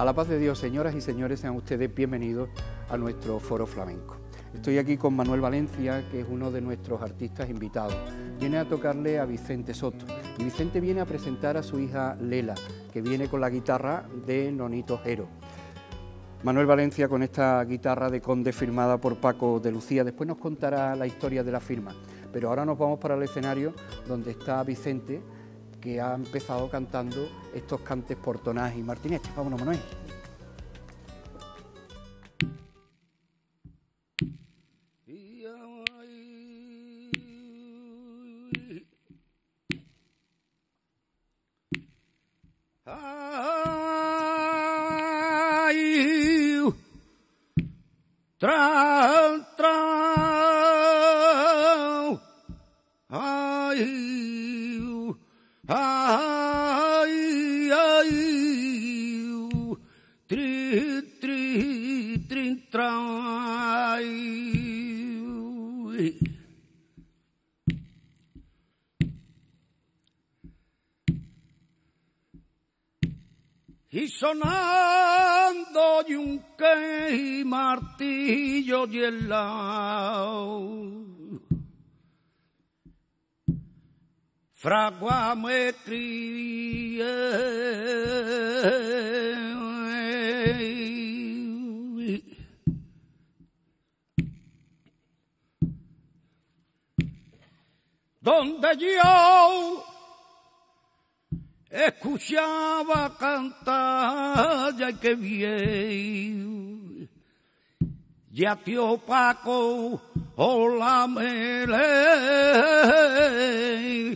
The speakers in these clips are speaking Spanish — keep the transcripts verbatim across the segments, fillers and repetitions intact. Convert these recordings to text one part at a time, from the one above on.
A la paz de Dios, señoras y señores, sean ustedes bienvenidos a nuestro foro flamenco. Estoy aquí con Manuel Valencia, que es uno de nuestros artistas invitados. Viene a tocarle a Vicente Soto y Vicente viene a presentar a su hija Lela, que viene con la guitarra de Nonito Jero. Manuel Valencia con esta guitarra de Conde firmada por Paco de Lucía. Después nos contará la historia de la firma, pero ahora nos vamos para el escenario donde está Vicente, que ha empezado cantando estos cantes por Tonás y Martinete. Vámonos, Manuel. Tran, tran, ay, ay, ay, tri, tri, trin, tran, ay. Y sonando yunque y martillo y el lao, fragua me crié, donde yo escuchaba cantar, ya que bien, ya tío Paco, hola mele,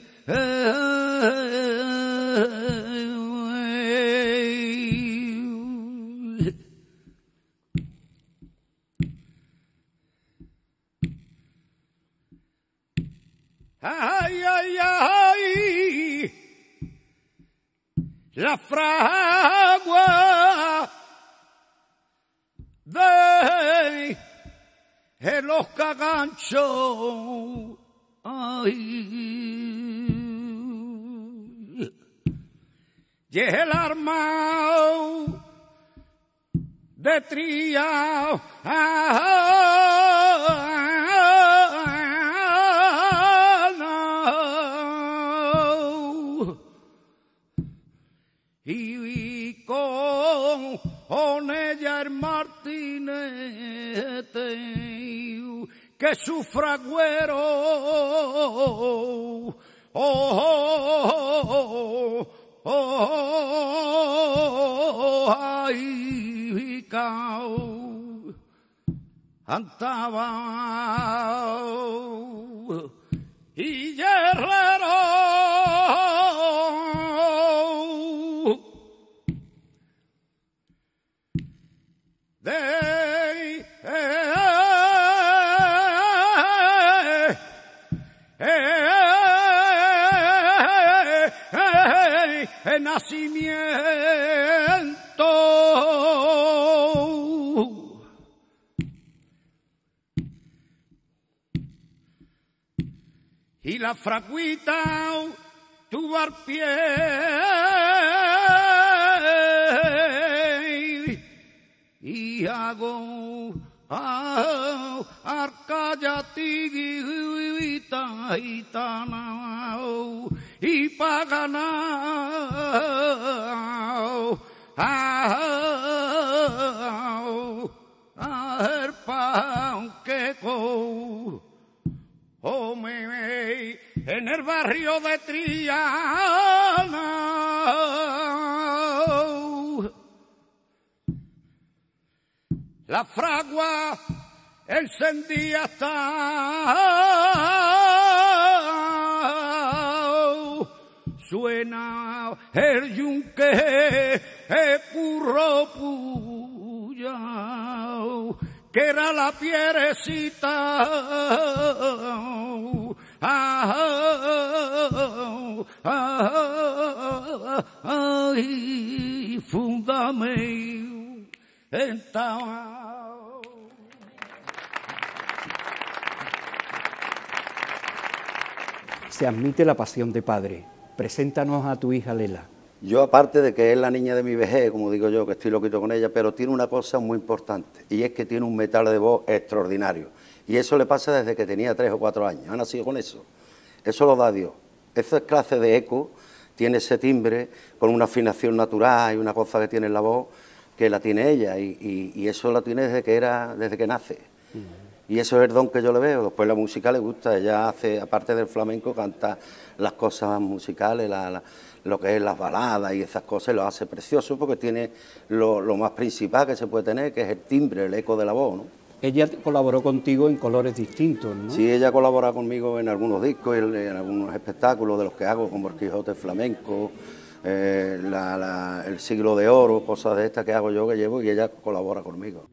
ay, ay, ay, la fragua de los caganchos, ay, y el armao de tría, y con, con ella el Martinete, que su fragüero, oh, oh, oh, oh, ay, cao, andaba y guerrero de eh, eh, eh, eh, nacimiento y la fraguita tuvo al pie y hago ah, arcayatiguita y tanao y paganao ah, ah, el pan que co oh, me, en el barrio de Triana la fragua encendía hasta suena el yunque el curro puyao, que era la pierecita ah, ah, ay, fundame entao. Se admite la pasión de padre. Preséntanos a tu hija Lela. Yo, aparte de que es la niña de mi vejez, como digo yo, que estoy loquito con ella, pero tiene una cosa muy importante, y es que tiene un metal de voz extraordinario. Y eso le pasa desde que tenía tres o cuatro años. Ha nacido con eso. Eso lo da Dios. Esa clase de eco, tiene ese timbre con una afinación natural y una cosa que tiene en la voz que la tiene ella, y, y, y eso la tiene desde que era, desde que nace. Uh-huh. Y eso es el don que yo le veo. Después la música le gusta. Ella hace, aparte del flamenco, canta las cosas musicales, la, la, lo que es las baladas y esas cosas, lo hace precioso porque tiene lo, lo más principal que se puede tener, que es el timbre, el eco de la voz, ¿no? Ella colaboró contigo en colores distintos, ¿no? Sí, ella colabora conmigo en algunos discos, en, en algunos espectáculos de los que hago, como el Quijote Flamenco, eh, la, la, el Siglo de Oro, cosas de estas que hago yo, que llevo, y ella colabora conmigo.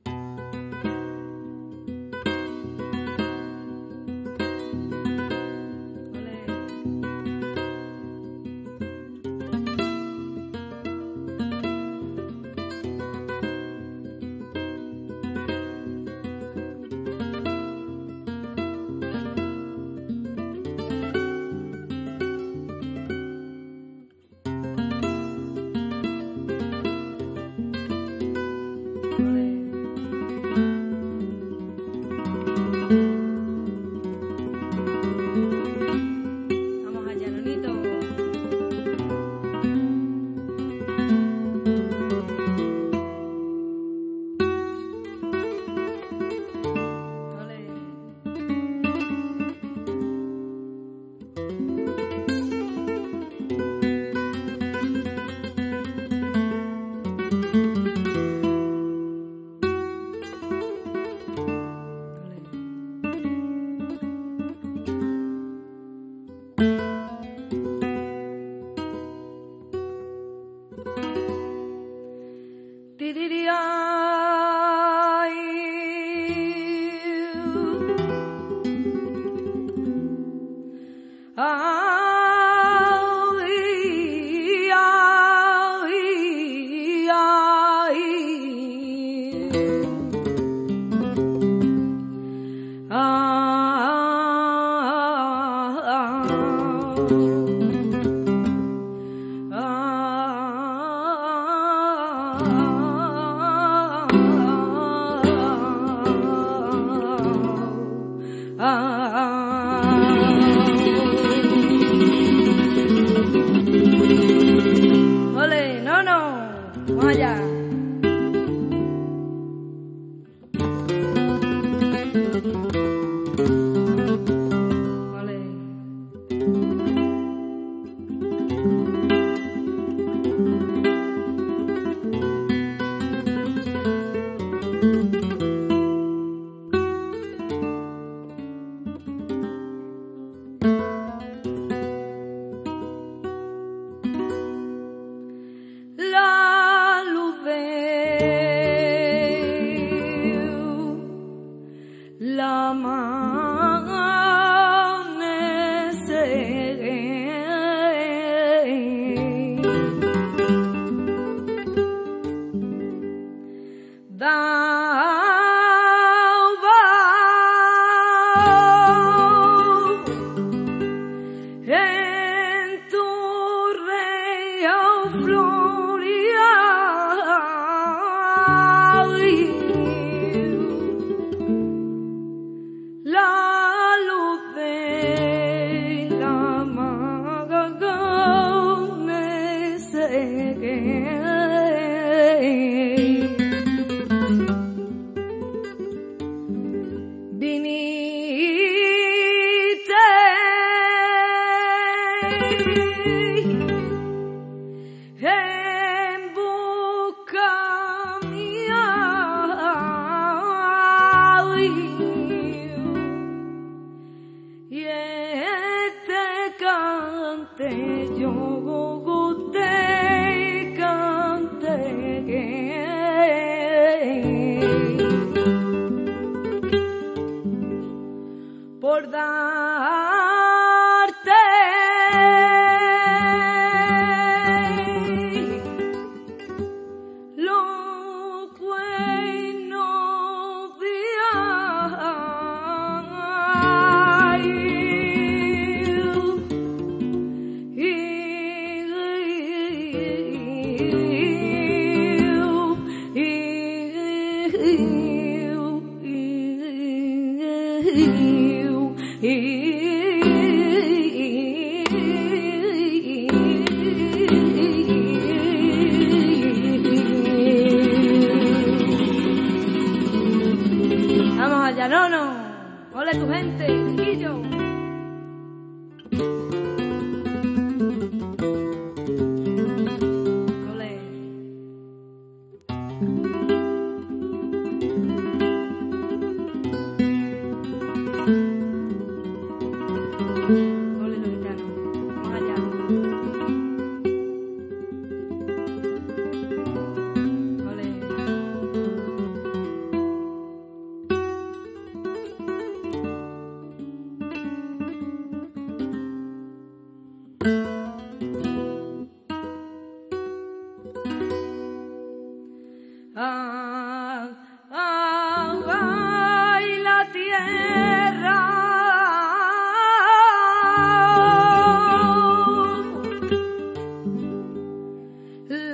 Yo te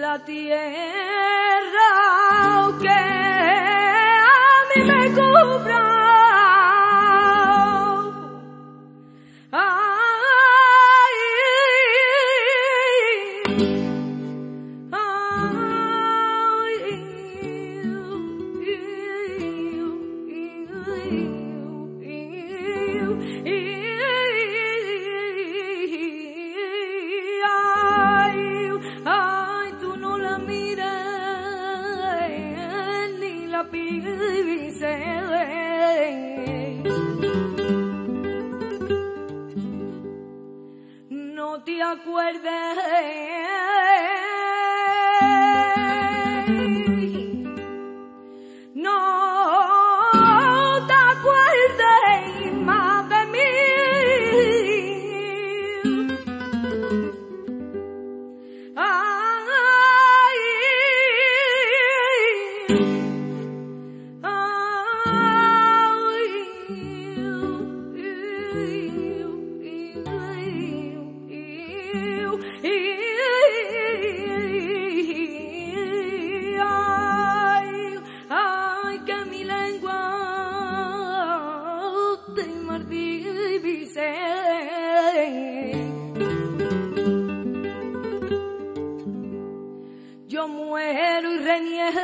la tierra que a mí me cubra. No te acuerdes, no te acuerdes más de mí. Ay, ay, que mi lengua te maldice. Yo muero y reniego.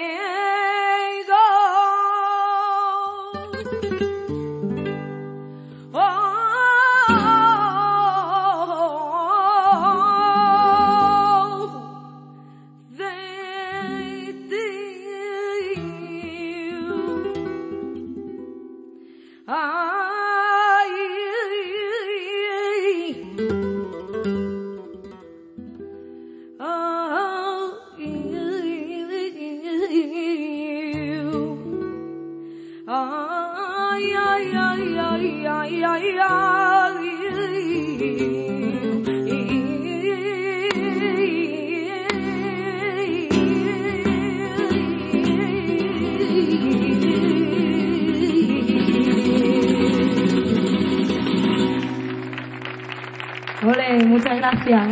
Ole, muchas gracias.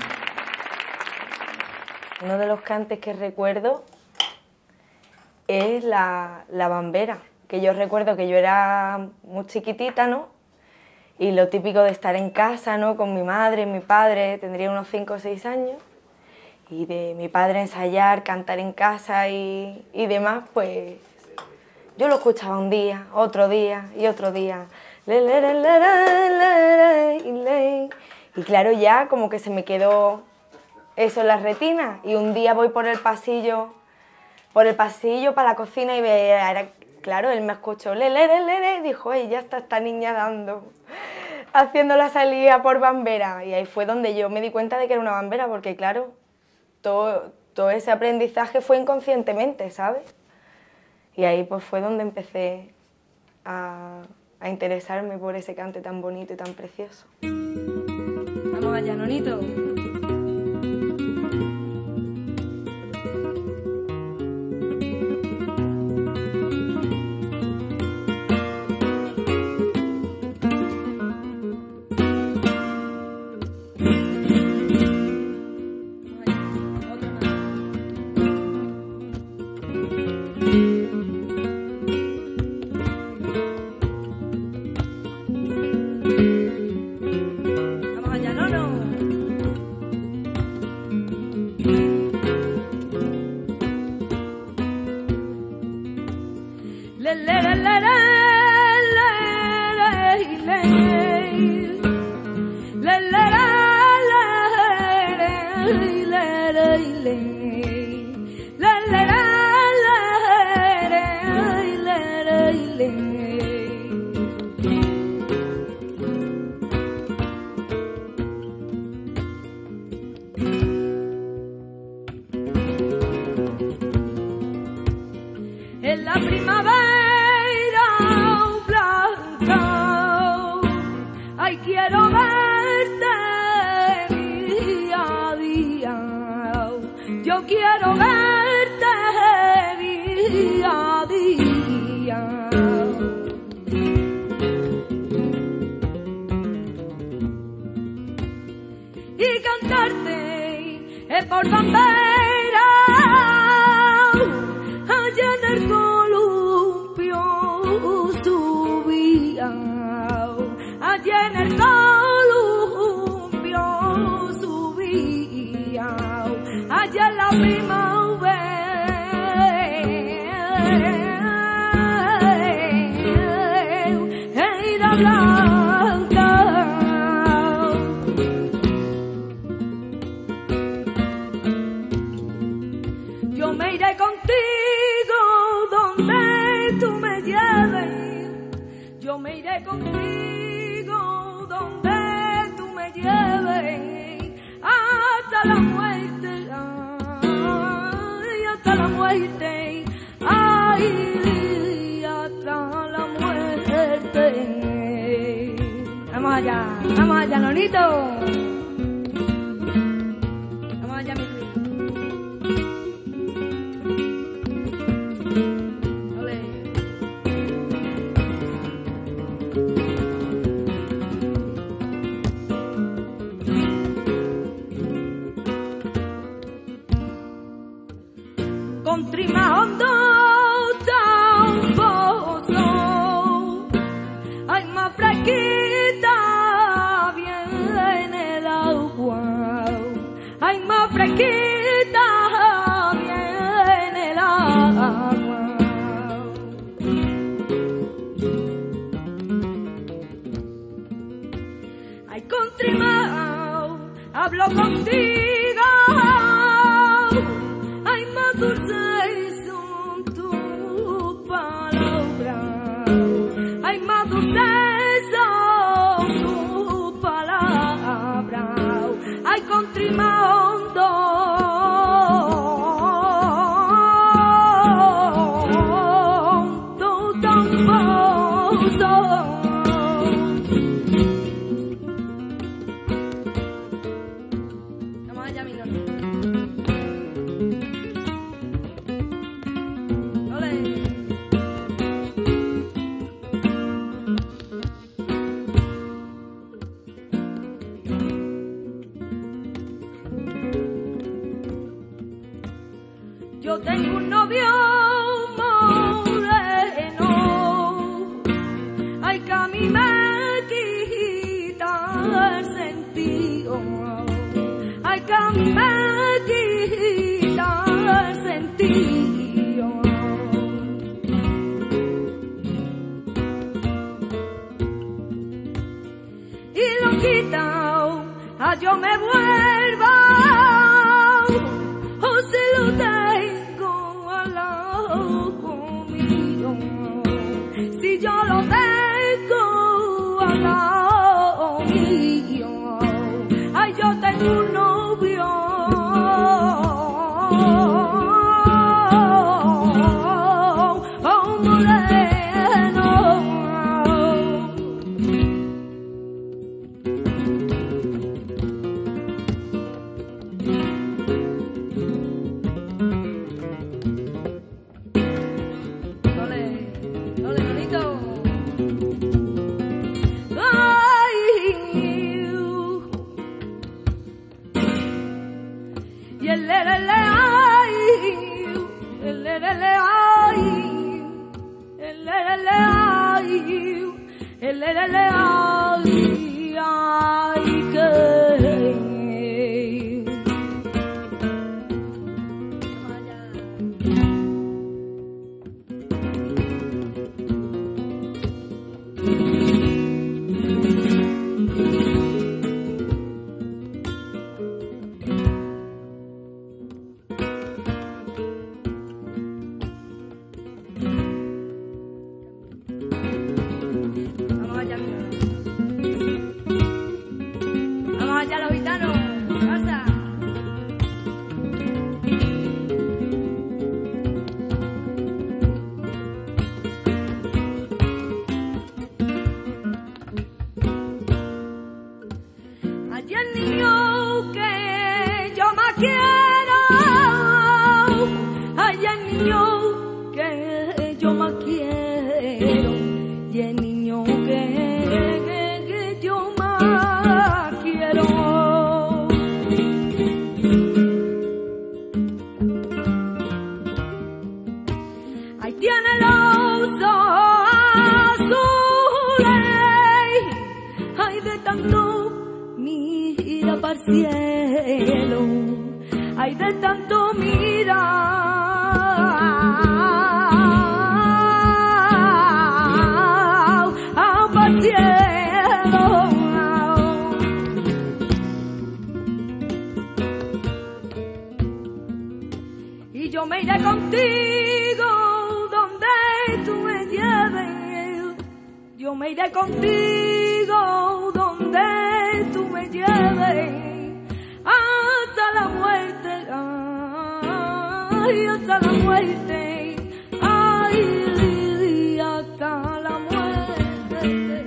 Uno de los cantes que recuerdo es la, la bambera, que yo recuerdo que yo era muy chiquitita, ¿no? Y lo típico de estar en casa, ¿no? Con mi madre, mi padre, tendría unos cinco o seis años, y de mi padre ensayar, cantar en casa y, y demás, pues yo lo escuchaba un día, otro día y otro día. Y claro, ya como que se me quedó eso en la retina, y un día voy por el pasillo, por el pasillo para la cocina y ve, era, claro, él me escuchó, le, le, le, le, y dijo, ey, ya está esta niña dando, haciendo la salida por bambera. Y ahí fue donde yo me di cuenta de que era una bambera, porque claro, todo, todo ese aprendizaje fue inconscientemente, ¿sabes? Y ahí pues fue donde empecé a, a interesarme por ese cante tan bonito y tan precioso. Vamos allá, Nonito. En la primavera blanca, ay, quiero verte día a día, yo quiero verte día a día. Y cantarte es por bambera. allá en la primavera blanca. Yo me iré contigo donde tú me lleves, yo me iré contigo donde tú me lleves, hasta la muerte, ay, hasta la muerte, ay, hasta la muerte. Vamos allá, vamos allá, Nonito. Vamos allá, mi Luis. Ole. Con trima hondo tan pozo, ay, más fresquita viene el agua, ay, más fresquita viene el agua. Ay, con trima hablo contigo, ay, más dulces son tus palabras, ay, más dulces son tus palabras, ay, con trima hondo, tú tampoco. Vamos allá, mi Noni. Yo tengo un novio moreno, ay, que a mí me quita el sentido, ay, que a mí me quita el sentido. Y lo quita, a yo me vuelva, o se lo tengo al lado mío, si yo lo tengo al lado mío, ay, yo tengo un novio, oh, moreno. Y el le le le ay, el le le le ay, el le le le ay, el le le le ay, ay, que ay de tanto mirar. Y yo me iré contigo donde tú me lleves. Yo me iré contigo donde tú me lleves. Hasta la muerte, ay, hasta la muerte, ay, hasta la muerte,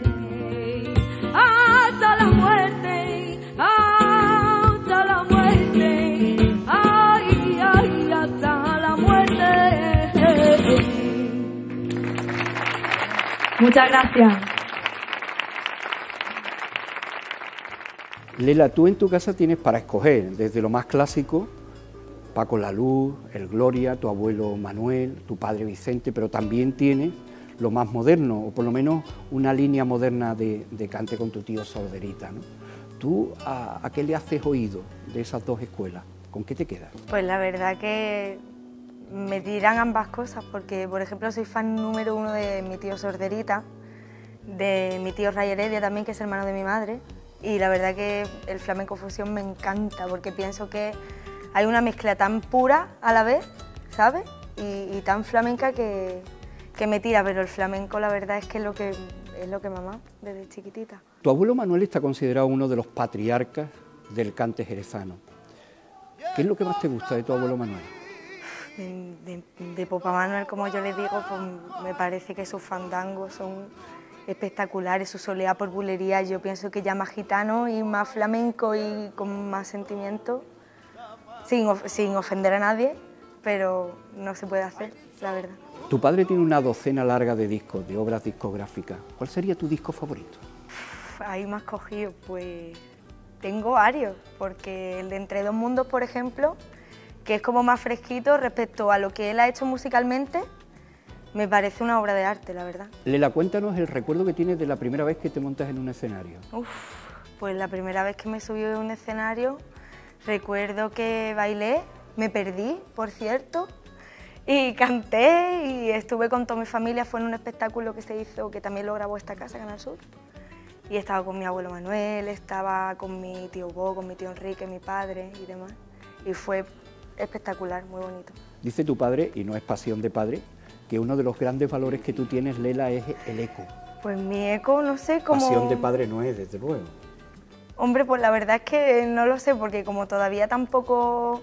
hasta la muerte, hasta la muerte, ay, ay, hasta la muerte. Muchas gracias. Lela, tú en tu casa tienes para escoger, desde lo más clásico, Paco La Luz, el Gloria, tu abuelo Manuel, tu padre Vicente, pero también tienes lo más moderno, o por lo menos una línea moderna de, de cante con tu tío Sorderita, ¿no? ¿Tú a, a qué le haces oído de esas dos escuelas? ¿Con qué te quedas? Pues la verdad que me dirán ambas cosas, porque por ejemplo soy fan número uno de mi tío Sorderita, de mi tío Ray Heredia también, que es hermano de mi madre, y la verdad que el flamenco fusión me encanta, porque pienso que hay una mezcla tan pura a la vez, ¿sabes? Y, y tan flamenca que, que me tira, pero el flamenco la verdad es que es lo que, es lo que mamá, desde chiquitita. Tu abuelo Manuel está considerado uno de los patriarcas del cante jerezano. ¿Qué es lo que más te gusta de tu abuelo Manuel? De, de, de Papá Manuel, como yo le digo, pues me parece que sus fandangos son espectaculares, su soleá por bulería, yo pienso que ya más gitano y más flamenco y con más sentimiento, sin, of sin ofender a nadie, pero no se puede hacer, la verdad. Tu padre tiene una docena larga de discos, de obras discográficas. ¿Cuál sería tu disco favorito? Uf, ahí me has cogido, pues tengo varios, porque el de Entre dos mundos, por ejemplo, que es como más fresquito respecto a lo que él ha hecho musicalmente, me parece una obra de arte, la verdad. Lela, cuéntanos el recuerdo que tienes de la primera vez que te montas en un escenario. Uf, pues la primera vez que me subí a un escenario, recuerdo que bailé, me perdí, por cierto, y canté y estuve con toda mi familia, fue en un espectáculo que se hizo, que también lo grabó esta casa, Canal Sur, y estaba con mi abuelo Manuel, estaba con mi tío Bo, con mi tío Enrique, mi padre y demás, y fue espectacular, muy bonito. Dice tu padre, y no es pasión de padre, que uno de los grandes valores que tú tienes, Lela, es el eco. Pues mi eco, no sé cómo... Pasión de padre no es, desde luego. Hombre, pues la verdad es que no lo sé, porque como todavía tampoco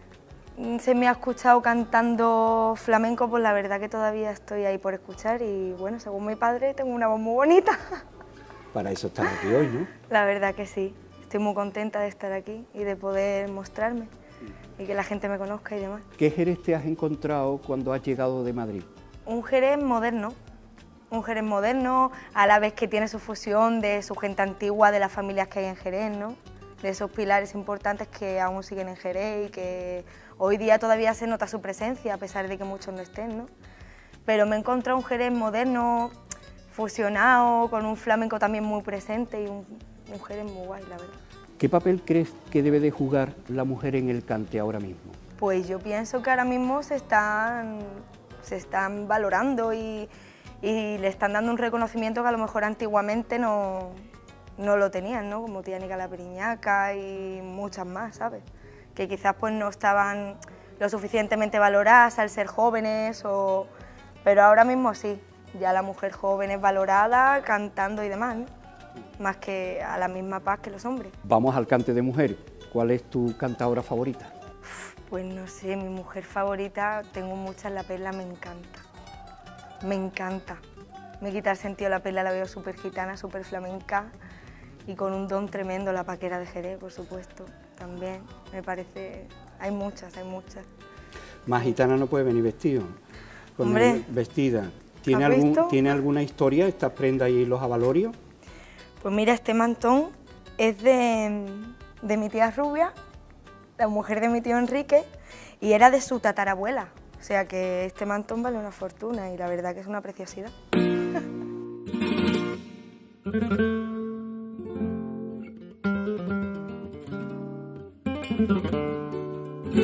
se me ha escuchado cantando flamenco, pues la verdad que todavía estoy ahí por escuchar y bueno, según mi padre, tengo una voz muy bonita. Para eso estás aquí hoy, ¿no? La verdad que sí, estoy muy contenta de estar aquí y de poder mostrarme y que la gente me conozca y demás. ¿Qué Jerez te has encontrado cuando has llegado de Madrid? Un Jerez moderno, un Jerez moderno, a la vez que tiene su fusión de su gente antigua, de las familias que hay en Jerez, ¿no? De esos pilares importantes que aún siguen en Jerez y que hoy día todavía se nota su presencia, a pesar de que muchos no estén, ¿no? Pero me he encontrado un Jerez moderno, fusionado, con un flamenco también muy presente y un, un Jerez muy guay, la verdad. ¿Qué papel crees que debe de jugar la mujer en el cante ahora mismo? Pues yo pienso que ahora mismo se están, se están valorando y, y le están dando un reconocimiento que a lo mejor antiguamente no, no lo tenían, ¿no? Como tía Nica La Periñaca y muchas más, ¿sabes? Que quizás pues no estaban lo suficientemente valoradas al ser jóvenes, o... pero ahora mismo sí, ya la mujer joven es valorada, cantando y demás, ¿no? Más que a la misma paz que los hombres. Vamos al cante de mujer. ¿Cuál es tu cantadora favorita? Pues no sé, mi mujer favorita, tengo muchas, La Perla me encanta. Me encanta. Me quita el sentido La Perla, la veo súper gitana, súper flamenca y con un don tremendo. La Paquera de Jerez, por supuesto, también. Me parece... Hay muchas, hay muchas. Más gitana no puede venir vestido. Con Hombre, el, vestida. ¿Tiene, ¿has algún, visto? ¿Tiene alguna historia estas prendas y los avalorios? Pues mira, este mantón es de, de mi tía Rubia, la mujer de mi tío Enrique, y era de su tatarabuela. O sea que este mantón vale una fortuna y la verdad que es una preciosidad.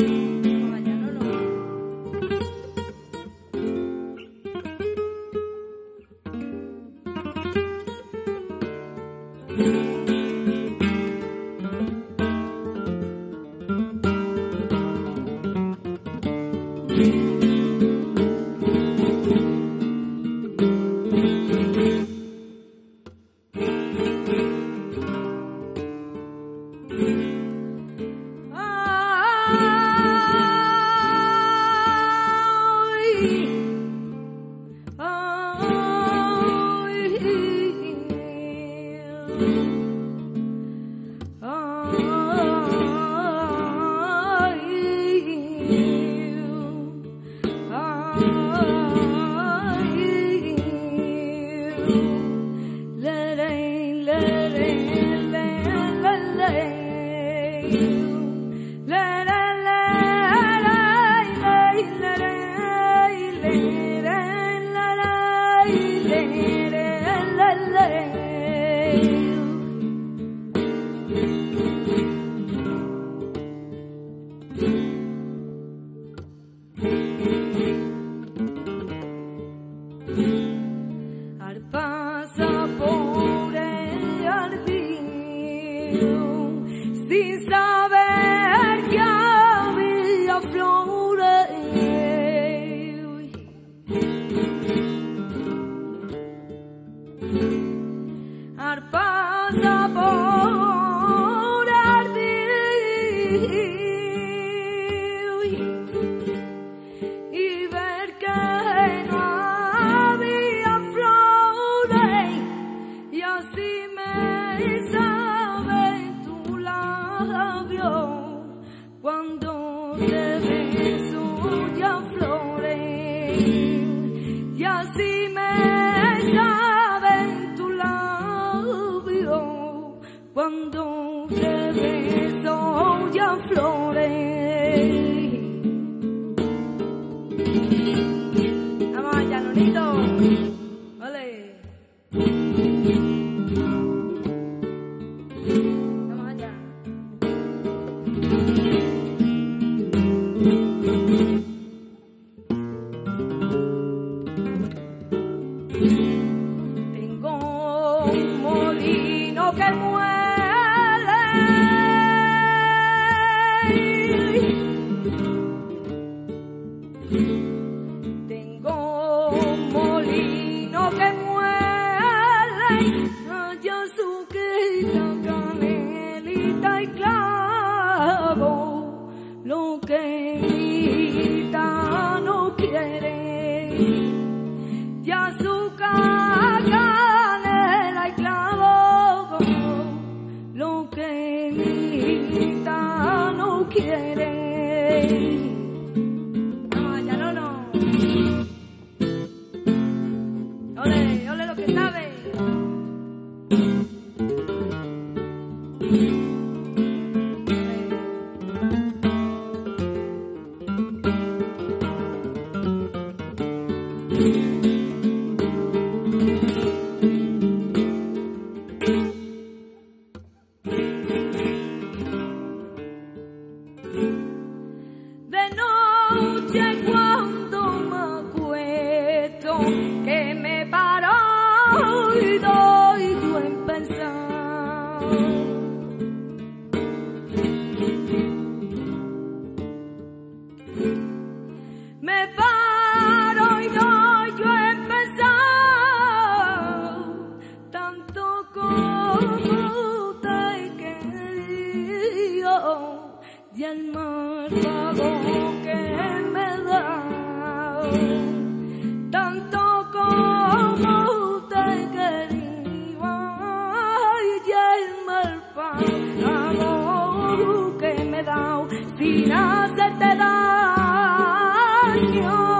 Sin hacerte daño.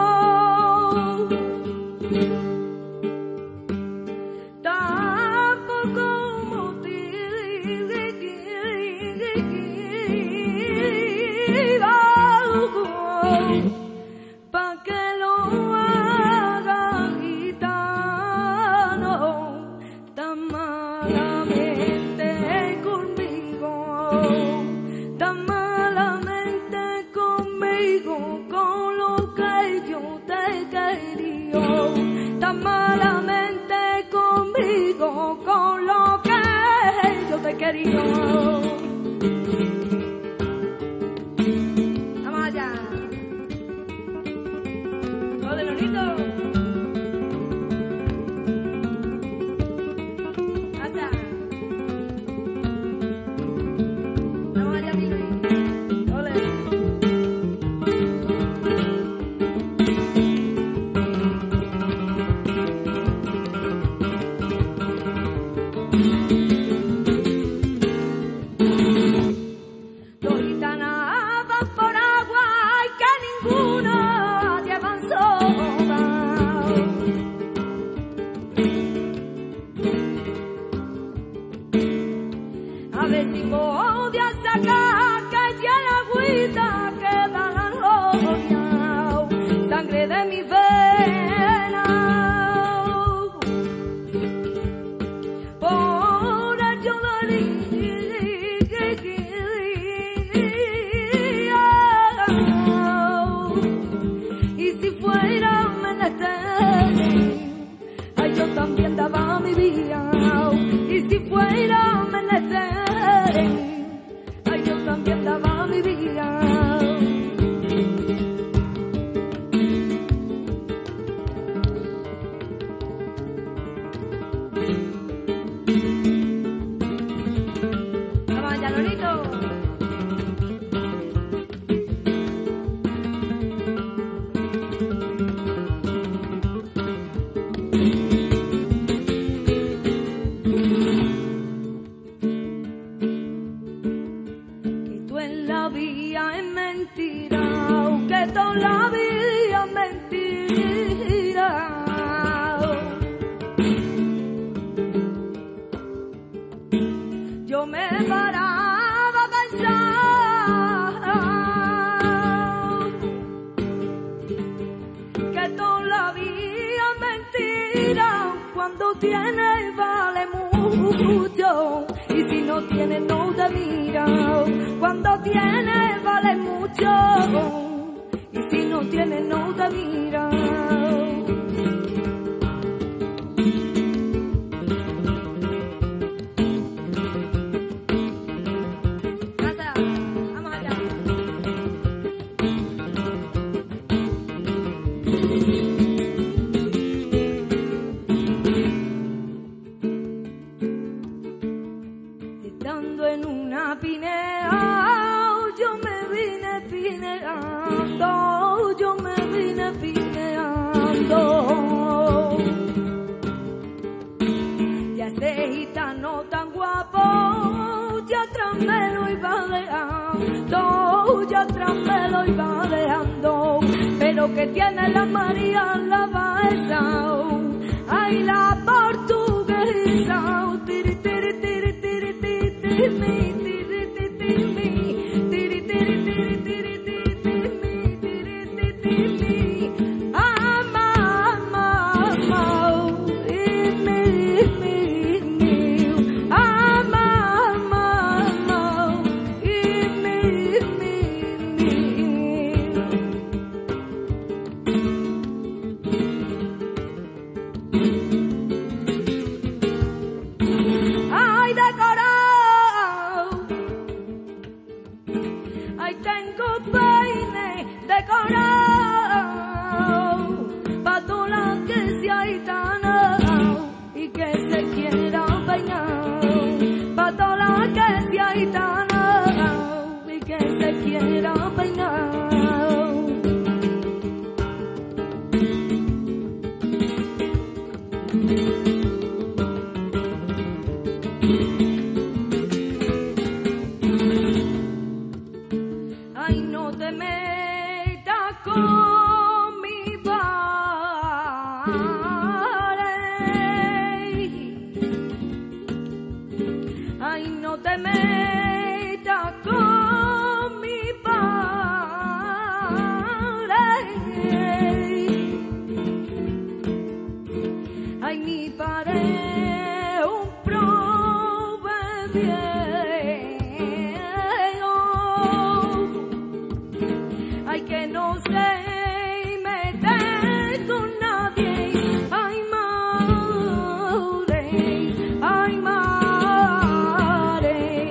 Ay, madre,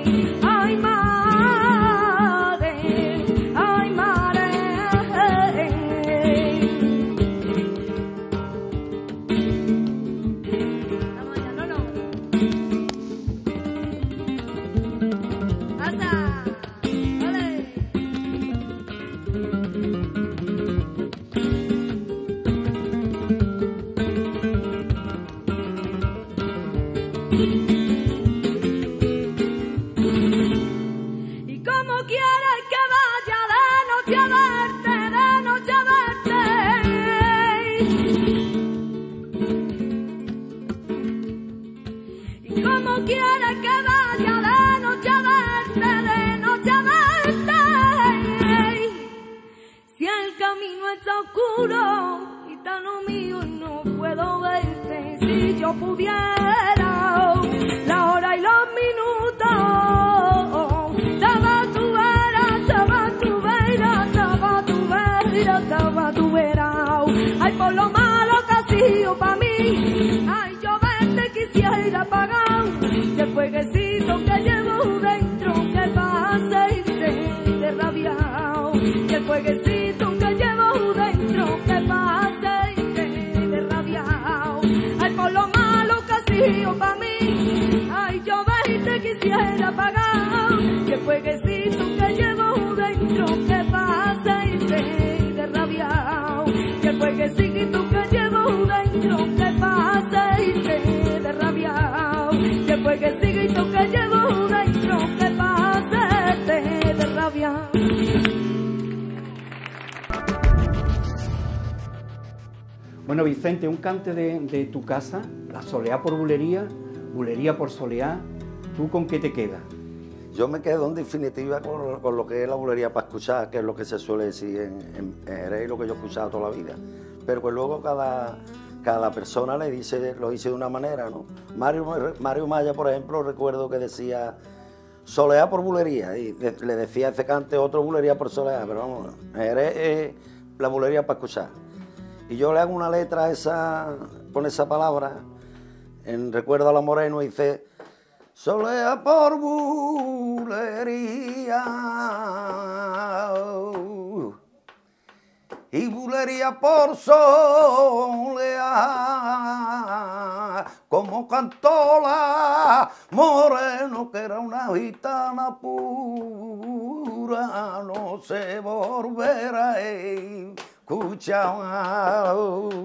el camino está oscuro, gitano mío, y no puedo verte. Si yo pudiera, la hora y los minutos, estaba tu vera, estaba tu vera, estaba tu vera, estaba tu vera. Ay, por lo malo que ha sido pa' mí, ay, yo verte quisiera pagar, que fueguecito que llevo dentro, que paseite de rabiao, que el fueguecito que llevo dentro, que paseite de rabiao. Ay, por lo malo que ha sido pa' mí, ay, yo verte quisiera pagar, que el fueguecito que llevo dentro, que paseite de rabiao, que el fueguecito que llevo dentro, que paseite de rabiao, que el fueguecito que llevo dentro, que paseite de rabiao. Bueno, Vicente, un cante de, de tu casa, la soleá por bulería, bulería por soleá, ¿tú con qué te quedas? Yo me quedo en definitiva con, con lo que es la bulería para escuchar, que es lo que se suele decir en, en, en Jerez, lo que yo he escuchado toda la vida. Pero pues luego cada, cada persona le dice, lo dice de una manera, ¿no? Mario, Mario Maya, por ejemplo, recuerdo que decía soleá por bulería, y de, le decía a ese cante otro bulería por soleá, pero vamos, Jerez es la bulería para escuchar. Y yo le hago una letra a esa, con esa palabra, en recuerdo a la Moreno, y dice soleá por bulería y bulería por soleá, como cantó la Moreno, que era una gitana pura, no se volverá a escuchar.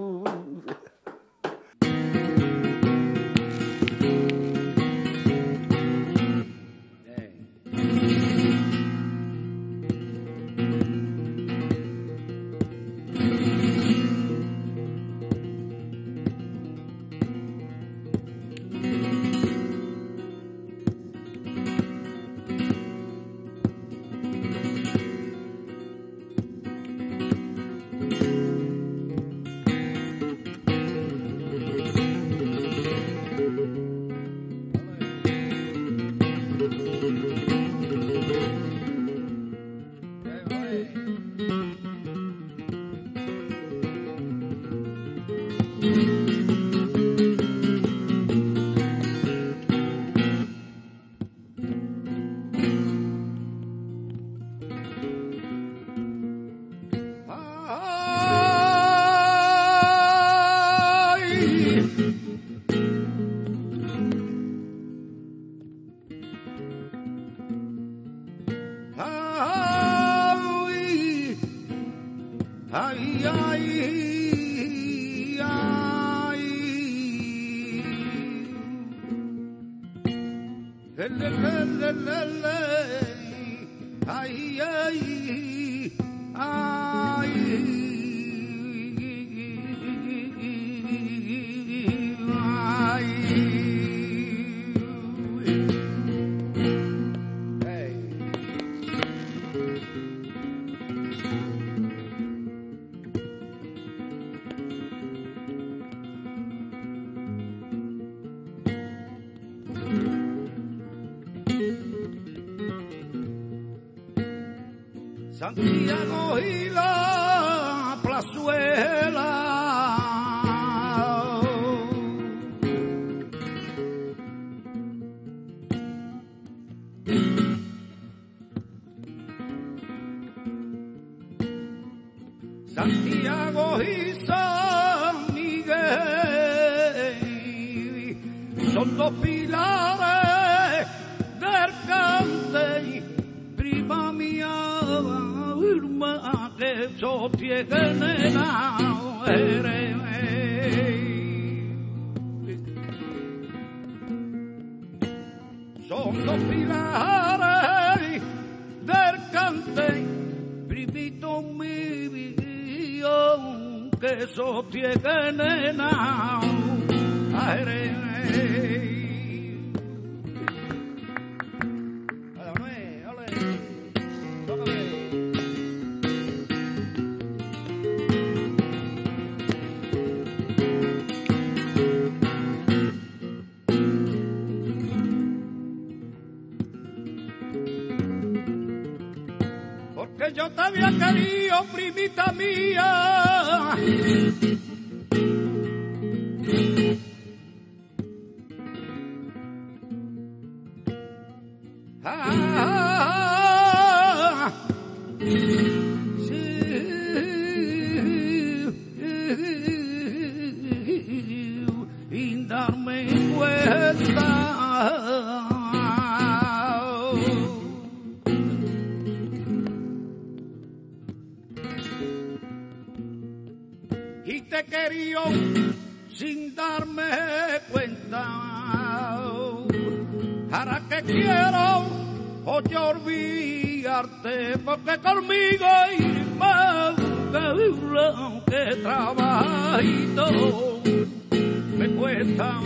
Ay, ay, ay, le, le, le, le, le, le. Ay, ay, ay, Santiago y la plazuela, Santiago y San Miguel son dos pilares del cante, prima mía, que sostienen a Jerez. Son los pilares del cante, primito mío, que sostienen a Jerez. te había querido, primita mía. Ah, sí, y darme cuenta. Y te quería sin darme cuenta. Ahora que quiero oye olvidarte, porque conmigo hay más que trabajito me cuesta.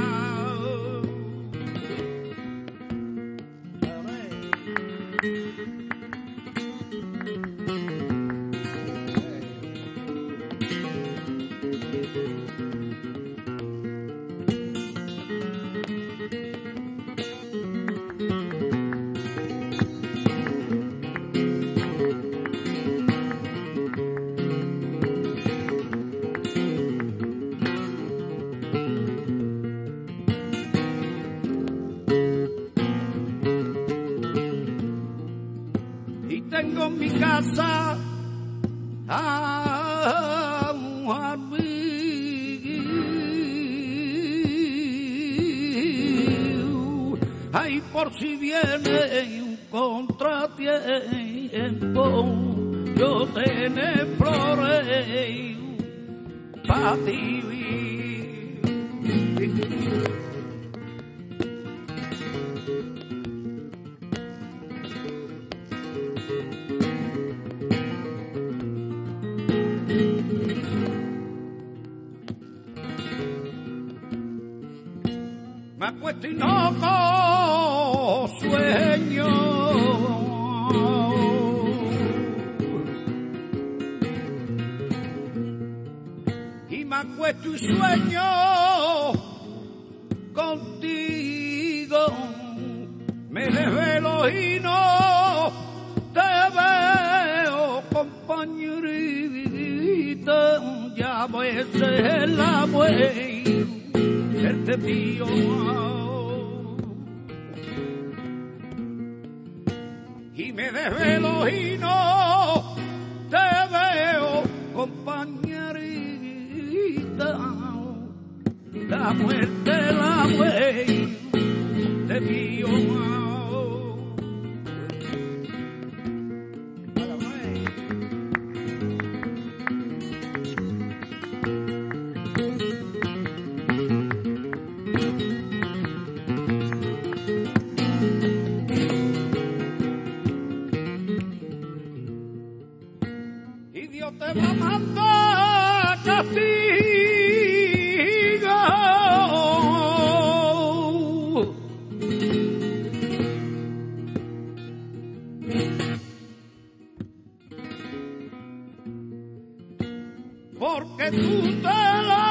Tengo en mi casa a un amigo, ay, por si viene un contratiempo, yo te floreo para ti. Me acuesto y no con sueño, y me acuesto y sueño contigo, me desvelo y no te veo, compañerita, ya a veces la voy el te pío. Y me desvelo y no te veo, compañerita, la muerte la voy te pío. Te va a mandar castigo, porque tú te lo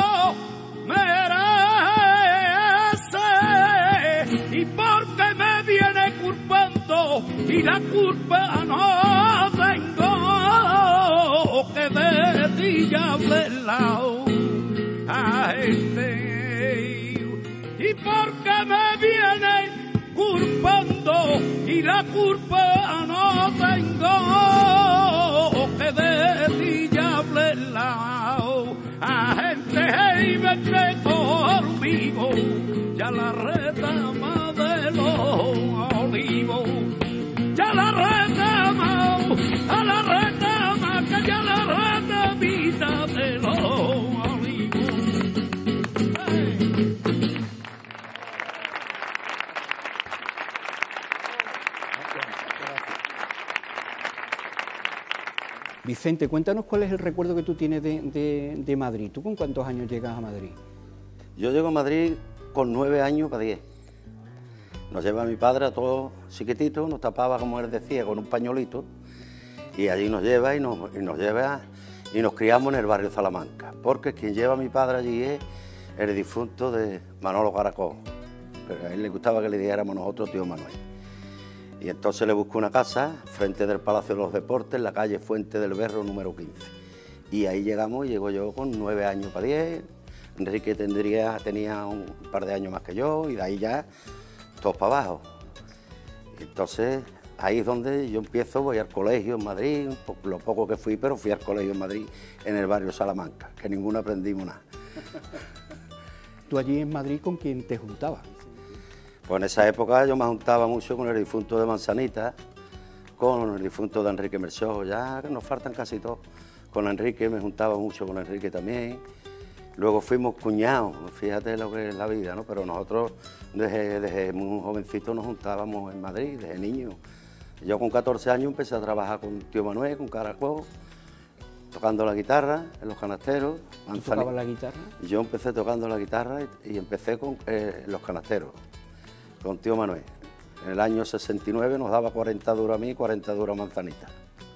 mereces y porque me viene culpando y la culpa no tengo, que de ti ya velao a este, y porque me viene culpando y la culpa no tengo, que de ti ya velao a gente y vete conmigo, ya la retama de los olivos, ya la retama, a la retama, que ya la retamita de los olivos. Hey. Vicente, cuéntanos cuál es el recuerdo que tú tienes de, de, de Madrid. ¿Tú con cuántos años llegas a Madrid? Yo llego a Madrid con nueve años para diez. Nos lleva mi padre a todos chiquititos, nos tapaba, como él decía, con un pañuelito, y allí nos lleva y nos, y nos lleva y nos criamos en el barrio Salamanca, porque quien lleva a mi padre allí es el difunto de Manolo Garacó, pero a él le gustaba que le dijéramos nosotros tío Manuel. Y entonces le busqué una casa frente del Palacio de los Deportes, en la calle Fuente del Berro número quince. Y ahí llegamos, y llego yo con nueve años para diez, Enrique tendría, tenía un par de años más que yo, y de ahí ya todos para abajo. Entonces ahí es donde yo empiezo, voy al colegio en Madrid, lo poco que fui, pero fui al colegio en Madrid, en el barrio Salamanca, que ninguno aprendimos nada. ¿Tú allí en Madrid con quién te juntabas? Pues en esa época yo me juntaba mucho con el difunto de Manzanita, con el difunto de Enrique Merchó, ya que nos faltan casi todos. Con Enrique me juntaba mucho, con Enrique también. Luego fuimos cuñados, fíjate lo que es la vida, ¿no? Pero nosotros desde, desde muy jovencitos nos juntábamos en Madrid, desde niños. Yo con catorce años empecé a trabajar con tío Manuel, con Caracol, tocando la guitarra en los canasteros. ¿Tú tocabas la guitarra? Yo empecé tocando la guitarra y, y empecé con eh, los canasteros, con tío Manuel. En el año sesenta y nueve nos daba cuarenta duros a mí y cuarenta duros a Manzanita.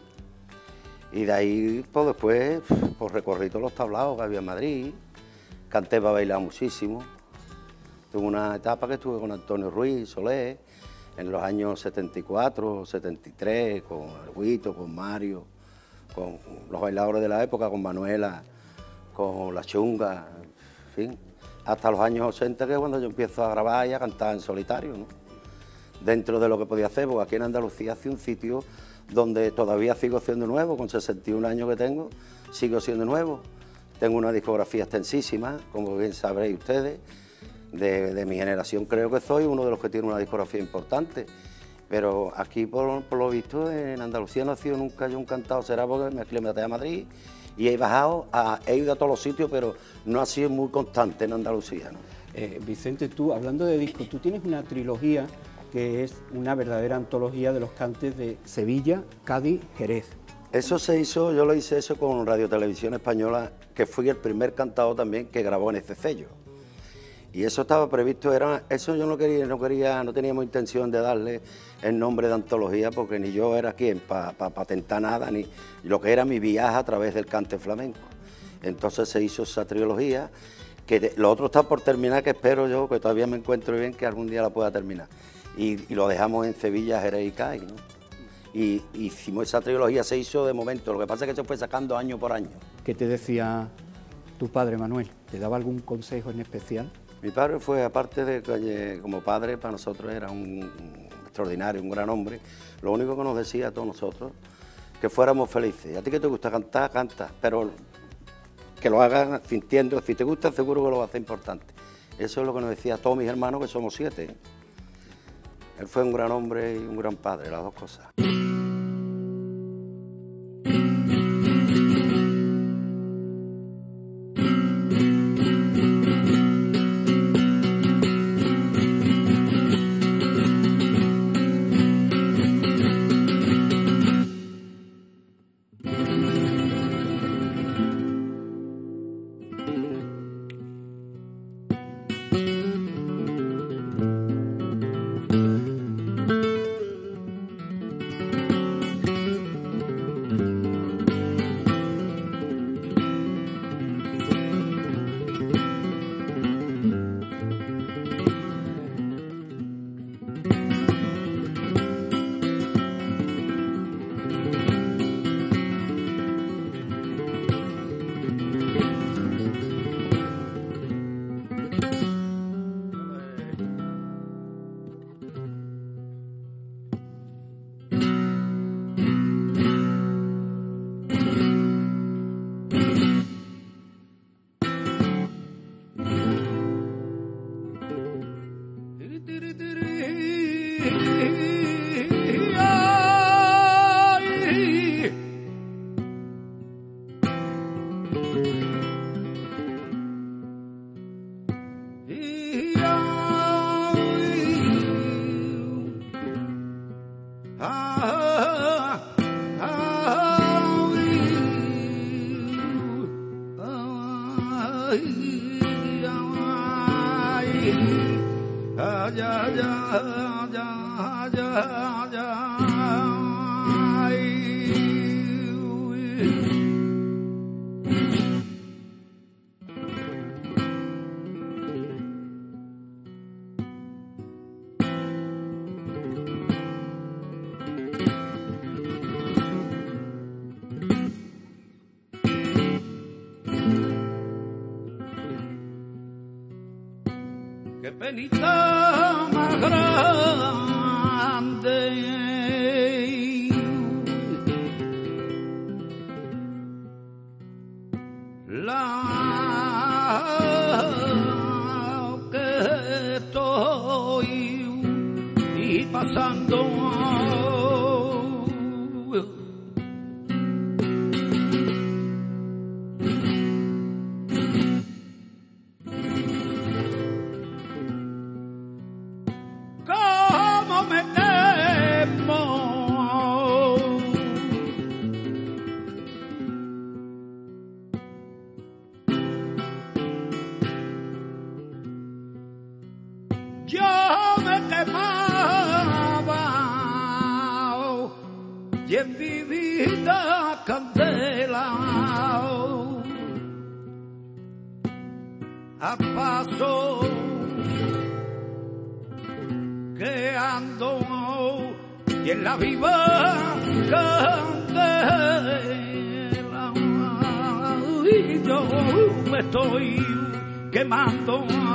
Y de ahí, pues después, pues recorrí todos los tablaos que había en Madrid, canté para bailar muchísimo. Tuve una etapa que estuve con Antonio Ruiz Solé, en los años setenta y cuatro, setenta y tres, con Arguito, con Mario, con los bailadores de la época, con Manuela, con La Chunga, en fin, hasta los años ochenta, que es cuando yo empiezo a grabar y a cantar en solitario, ¿no? Dentro de lo que podía hacer, porque aquí en Andalucía hace un sitio donde todavía sigo siendo nuevo, con sesenta y un años que tengo, sigo siendo nuevo. Tengo una discografía extensísima, como bien sabréis ustedes. De, de mi generación creo que soy uno de los que tiene una discografía importante, pero aquí por, por lo visto en Andalucía no ha sido nunca yo un cantado, será porque me aclimaté a Madrid y he bajado, a, he ido a todos los sitios, pero no ha sido muy constante en Andalucía, ¿no? Eh, Vicente, tú, hablando de discos, tú tienes una trilogía que es una verdadera antología de los cantes de Sevilla, Cádiz, Jerez. Eso se hizo, yo lo hice eso con Radio Televisión Española, que fui el primer cantado también que grabó en ese sello. Y eso estaba previsto, era, eso yo no quería, no quería, no teníamos intención de darle el nombre de antología, porque ni yo era quien para pa patentar nada, ni lo que era mi viaje a través del cante flamenco. Entonces se hizo esa trilogía, que de, lo otro está por terminar, que espero yo, que todavía me encuentro bien, que algún día la pueda terminar. Y, y lo dejamos en Sevilla, Jerez y Cádiz, ¿no? Y, y hicimos esa trilogía, se hizo de momento, lo que pasa es que se fue sacando año por año. ¿Qué te decía tu padre, Manuel? ¿Te daba algún consejo en especial? Mi padre fue, aparte de que como padre, para nosotros era un, un extraordinario, un gran hombre. Lo único que nos decía a todos nosotros, que fuéramos felices. A ti que te gusta cantar, canta, pero que lo hagas sintiendo. Si te gusta, seguro que lo va a hacer importante. Eso es lo que nos decía a todos mis hermanos, que somos siete. Él fue un gran hombre y un gran padre, las dos cosas. qué penita más grande. La que estoy y pasando. Cómo me temo yo me temaba y en mi vida candela a paso que ando y en la viva candela y yo me estoy quemando.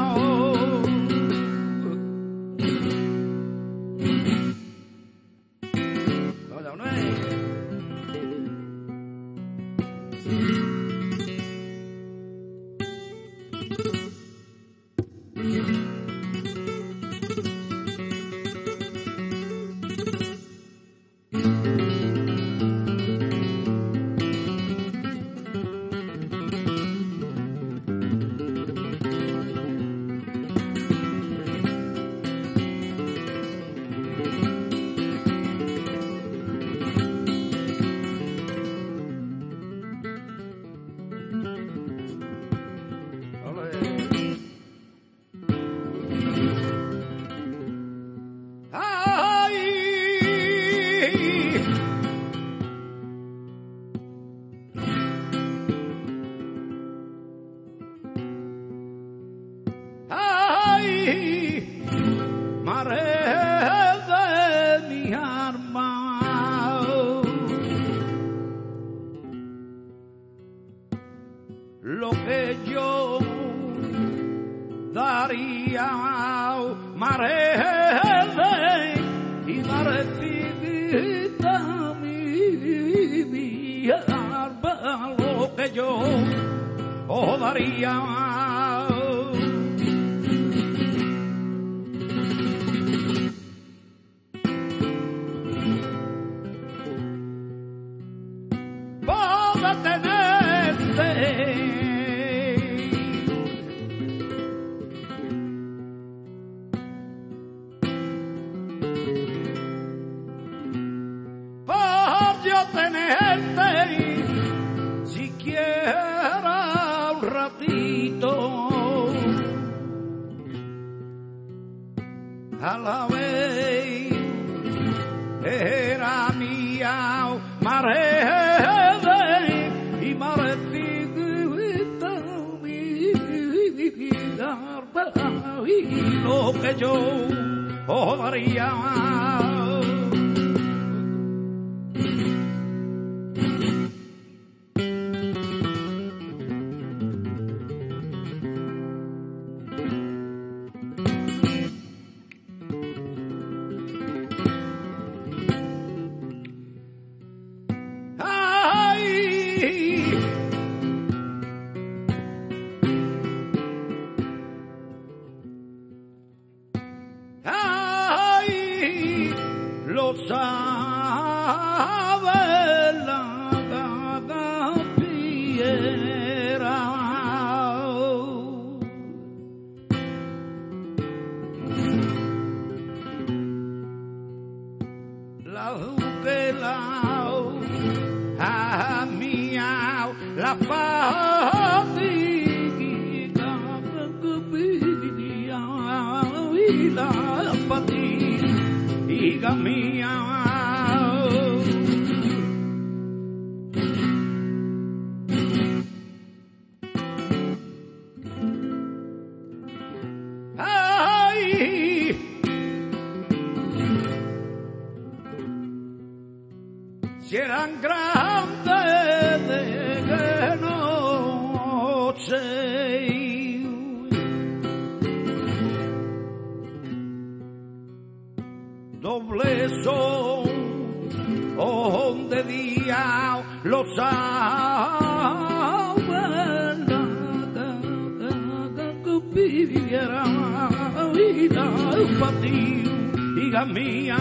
Lo que yo daría, mare y marecita mi, mi alma, lo que yo os daría. Para tenerte tenerte siquiera un ratito a la vez era mía mare y marecita mi vida y lo que yo os daría. Lo sabe la gadapiera, la duquela a miau la fatiga y la fatiga mía. Ay, si eran grandes de noche eso, oh, de día lo sabe, que viviera vida para ti, hija mía.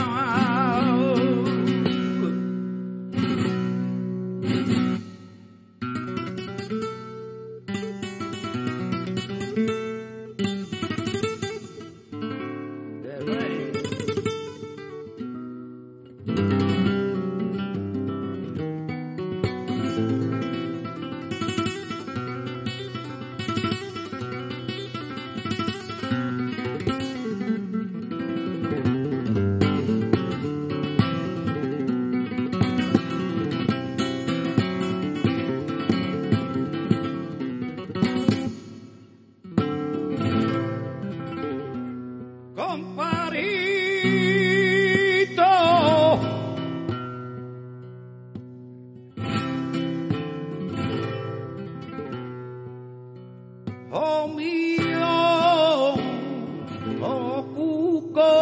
Oh mío, oh cuco,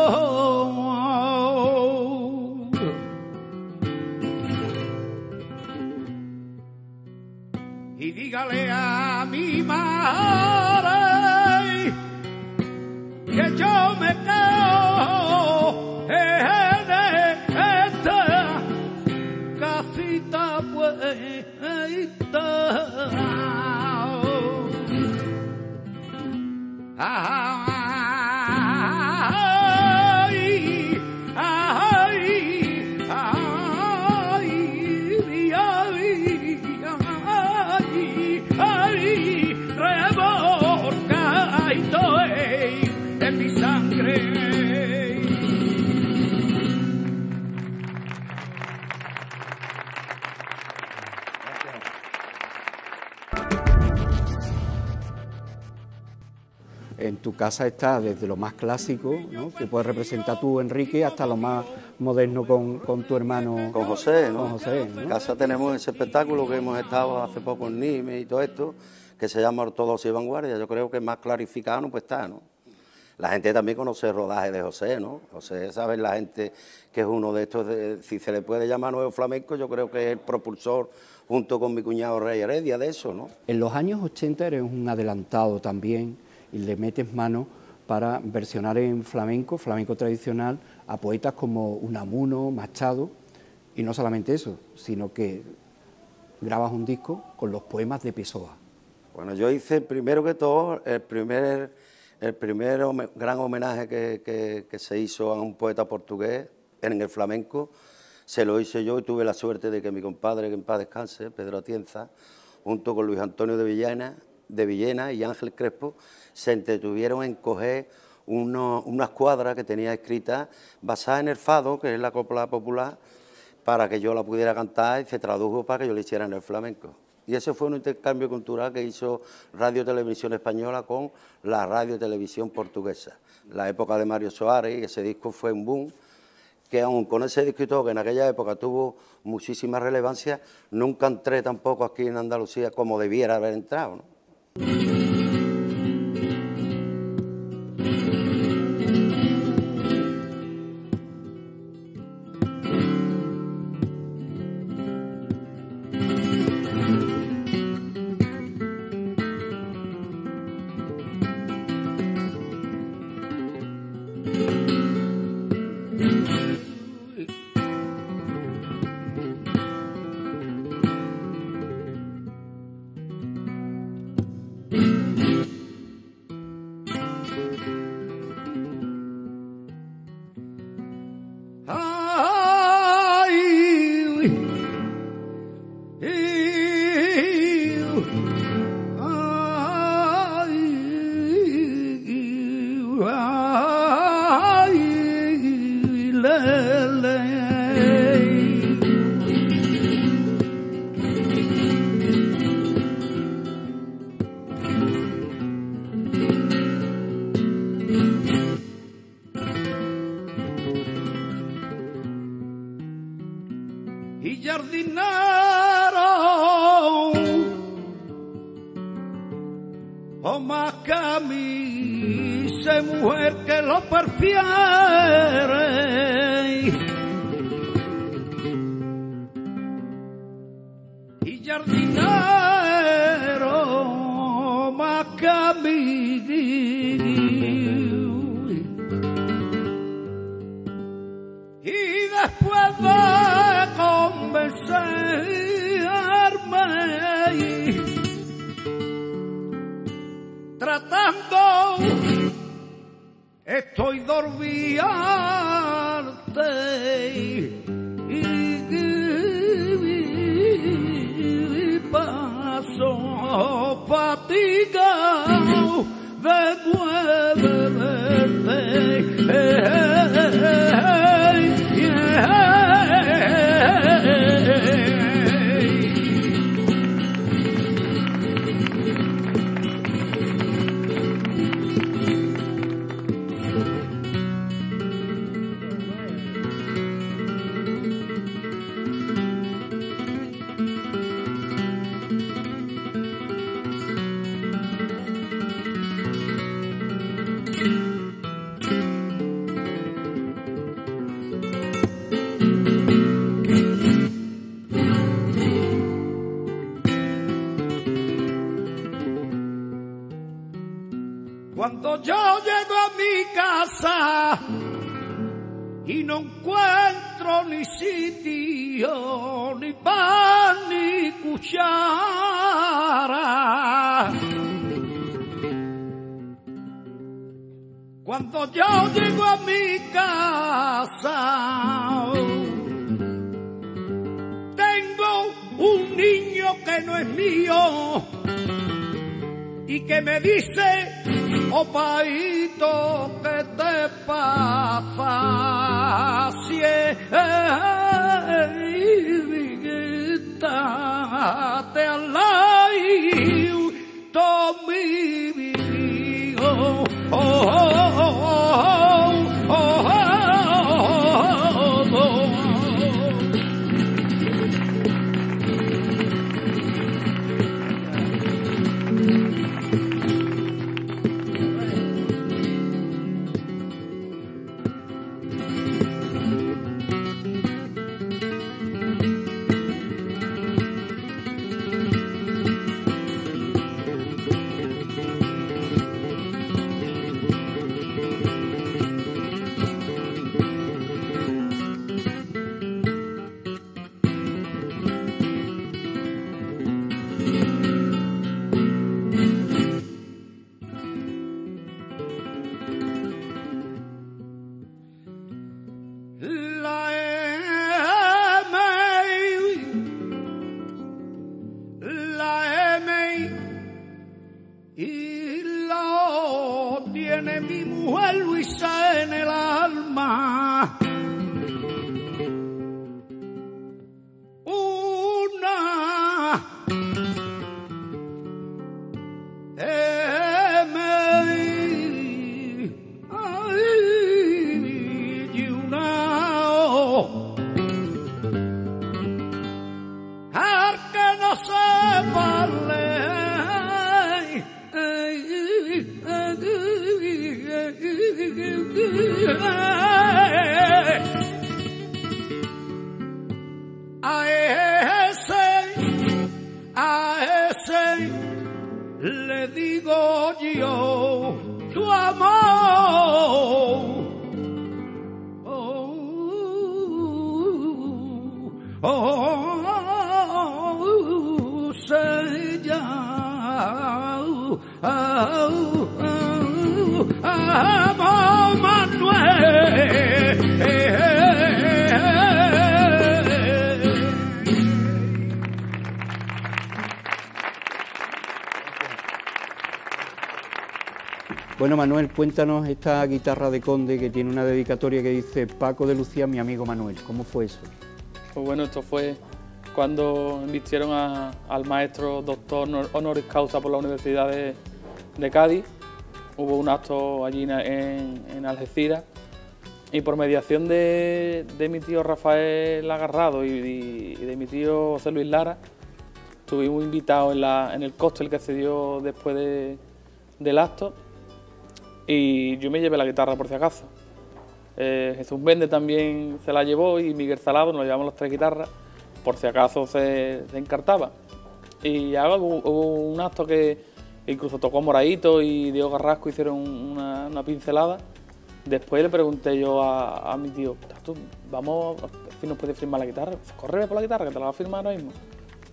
y dígale a mi madre que yo me quedo en esta casita puesta. Ay, ay, ay, ay, ay, ay, revolca y doy en mi sangre. En tu casa está desde lo más clásico, ¿no?, que puedes representar tú, Enrique, hasta lo más moderno con, con tu hermano. Con José, ¿no? Con José, ¿no? En casa tenemos ese espectáculo que hemos estado hace poco en Nimes y todo esto, que se llama Ortodoxia y Vanguardia. Yo creo que más clarificado no puede estar, ¿no? La gente también conoce el rodaje de José, ¿no? José, ¿sabes? La gente que es uno de estos, de, si se le puede llamar nuevo flamenco, yo creo que es el propulsor, junto con mi cuñado Rey Heredia, de eso, ¿no? En los años ochenta eres un adelantado también y le metes mano para versionar en flamenco, flamenco tradicional, a poetas como Unamuno, Machado, y no solamente eso, sino que grabas un disco con los poemas de Pessoa. Bueno, yo hice, primero que todo, el primer, el primer gran homenaje que, que, que se hizo a un poeta portugués en el flamenco, se lo hice yo y tuve la suerte de que mi compadre, que en paz descanse, Pedro Atienza, junto con Luis Antonio de Villena, de Villena y Ángel Crespo, se entretuvieron en coger uno, unas cuadras que tenía escritas basadas en el fado, que es la copla popular, para que yo la pudiera cantar, y se tradujo para que yo le hiciera en el flamenco. Y ese fue un intercambio cultural que hizo Radio Televisión Española con la Radio Televisión Portuguesa. La época de Mario Soares, y ese disco fue un boom, que aún con ese disco y todo, que en aquella época tuvo muchísima relevancia, nunca entré tampoco aquí en Andalucía como debiera haber entrado, ¿no? Y jardinero, o más que a mí, sé mujer que lo prefiere. tratando estoy de olvidarte y paso fatigado después de verte. Cuando yo llego a mi casa y no encuentro ni sitio, ni pan, ni cuchara. Cuando yo llego a mi casa, tengo un niño que no es mío y que me dice: oh paito, ¿qué te pasa? Si estate al lado, todo mi vida. Oh, oh, oh, oh, oh, oh, oh. A ese, a ese le digo yo tu amor. Oh, oh, oh, se llama oh, oh, amo Manuel. Bueno, Manuel, cuéntanos esta guitarra de Conde que tiene una dedicatoria que dice: Paco de Lucía, mi amigo Manuel. ¿Cómo fue eso? Pues bueno, esto fue cuando invistieron a, al maestro doctor honoris causa por la Universidad de, de Cádiz. Hubo un acto allí en, en Algeciras y por mediación de, de mi tío Rafael Agarrado y, y, y de mi tío José Luis Lara, estuvimos invitados en, la, en el cóctel que se dio después de, del acto. Y yo me llevé la guitarra por si acaso. Eh, Jesús Méndez también se la llevó y Miguel Salado, nos llevamos las tres guitarras, por si acaso se, se encartaba. Y ya hubo, hubo un acto que incluso tocó Moradito y Diego Carrasco hicieron una, una pincelada. Después le pregunté yo a, a mi tío: vamos, si nos puedes firmar la guitarra. Corre por la guitarra, que te la va a firmar ahora mismo.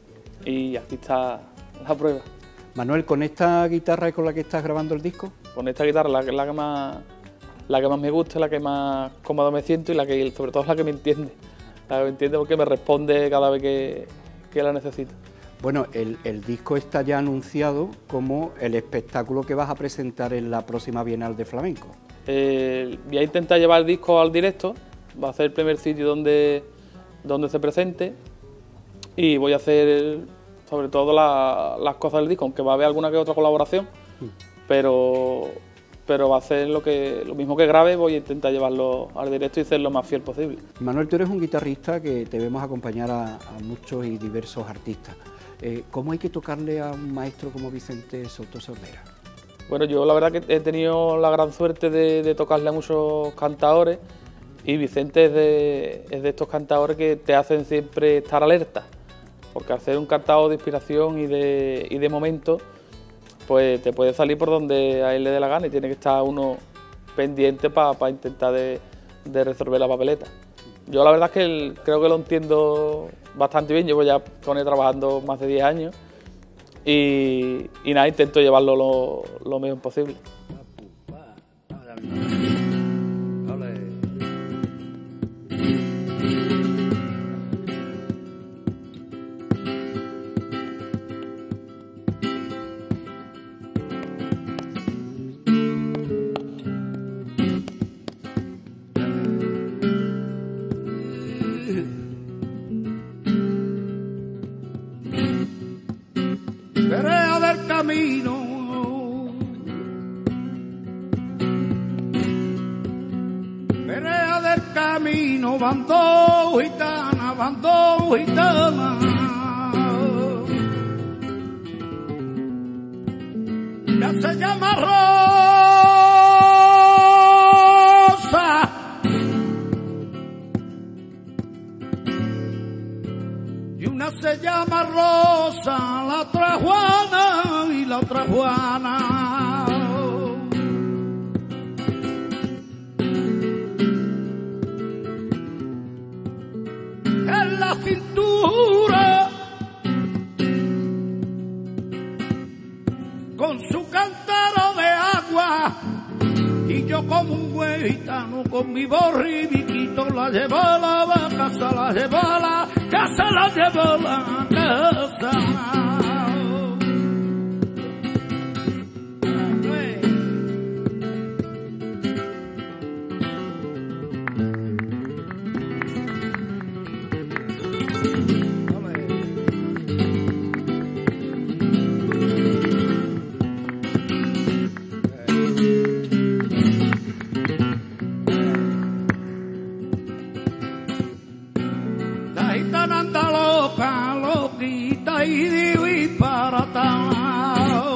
y aquí está la prueba. Manuel, ¿con esta guitarra es con la que estás grabando el disco? Con esta guitarra, la, la, que más, la que más me gusta, la que más cómodo me siento y la que sobre todo es la que me entiende. La que me entiende porque me responde cada vez que, que la necesito. Bueno, el, el disco está ya anunciado como el espectáculo que vas a presentar en la próxima Bienal de Flamenco. Eh, voy a intentar llevar el disco al directo, va a ser el primer sitio donde, donde se presente y voy a hacer sobre todo la, las cosas del disco, aunque va a haber alguna que otra colaboración, mm. pero, pero va a ser lo, que, lo mismo que grabe, voy a intentar llevarlo al directo y ser lo más fiel posible. Manuel, tú eres un guitarrista que te vemos acompañar a, a muchos y diversos artistas. Eh, ¿Cómo hay que tocarle a un maestro como Vicente Soto Sordera? Bueno, yo la verdad que he tenido la gran suerte de, de tocarle a muchos cantadores y Vicente es de, es de estos cantadores que te hacen siempre estar alerta, porque hacer un cantador de inspiración y de, y de momento, pues te puede salir por donde a él le dé la gana y tiene que estar uno pendiente para pa intentar de, de resolver la papeleta. Yo la verdad es que el, creo que lo entiendo bastante bien, llevo ya con él trabajando más de diez años y, y nada, intento llevarlo lo, lo mejor posible. Vereda del camino, vereda del camino, van dos gitanas, van dos gitanas, ya se llama Rosa, y una se llama Rosa, la otra Juana y la otra Juana. En la cintura, con su cántaro de agua, y yo como un buen gitano con mi borribiquito la llevo a la casa, la llevo a la casa, la llevo a la casa. La gitana anda loca, loquita y disparatada.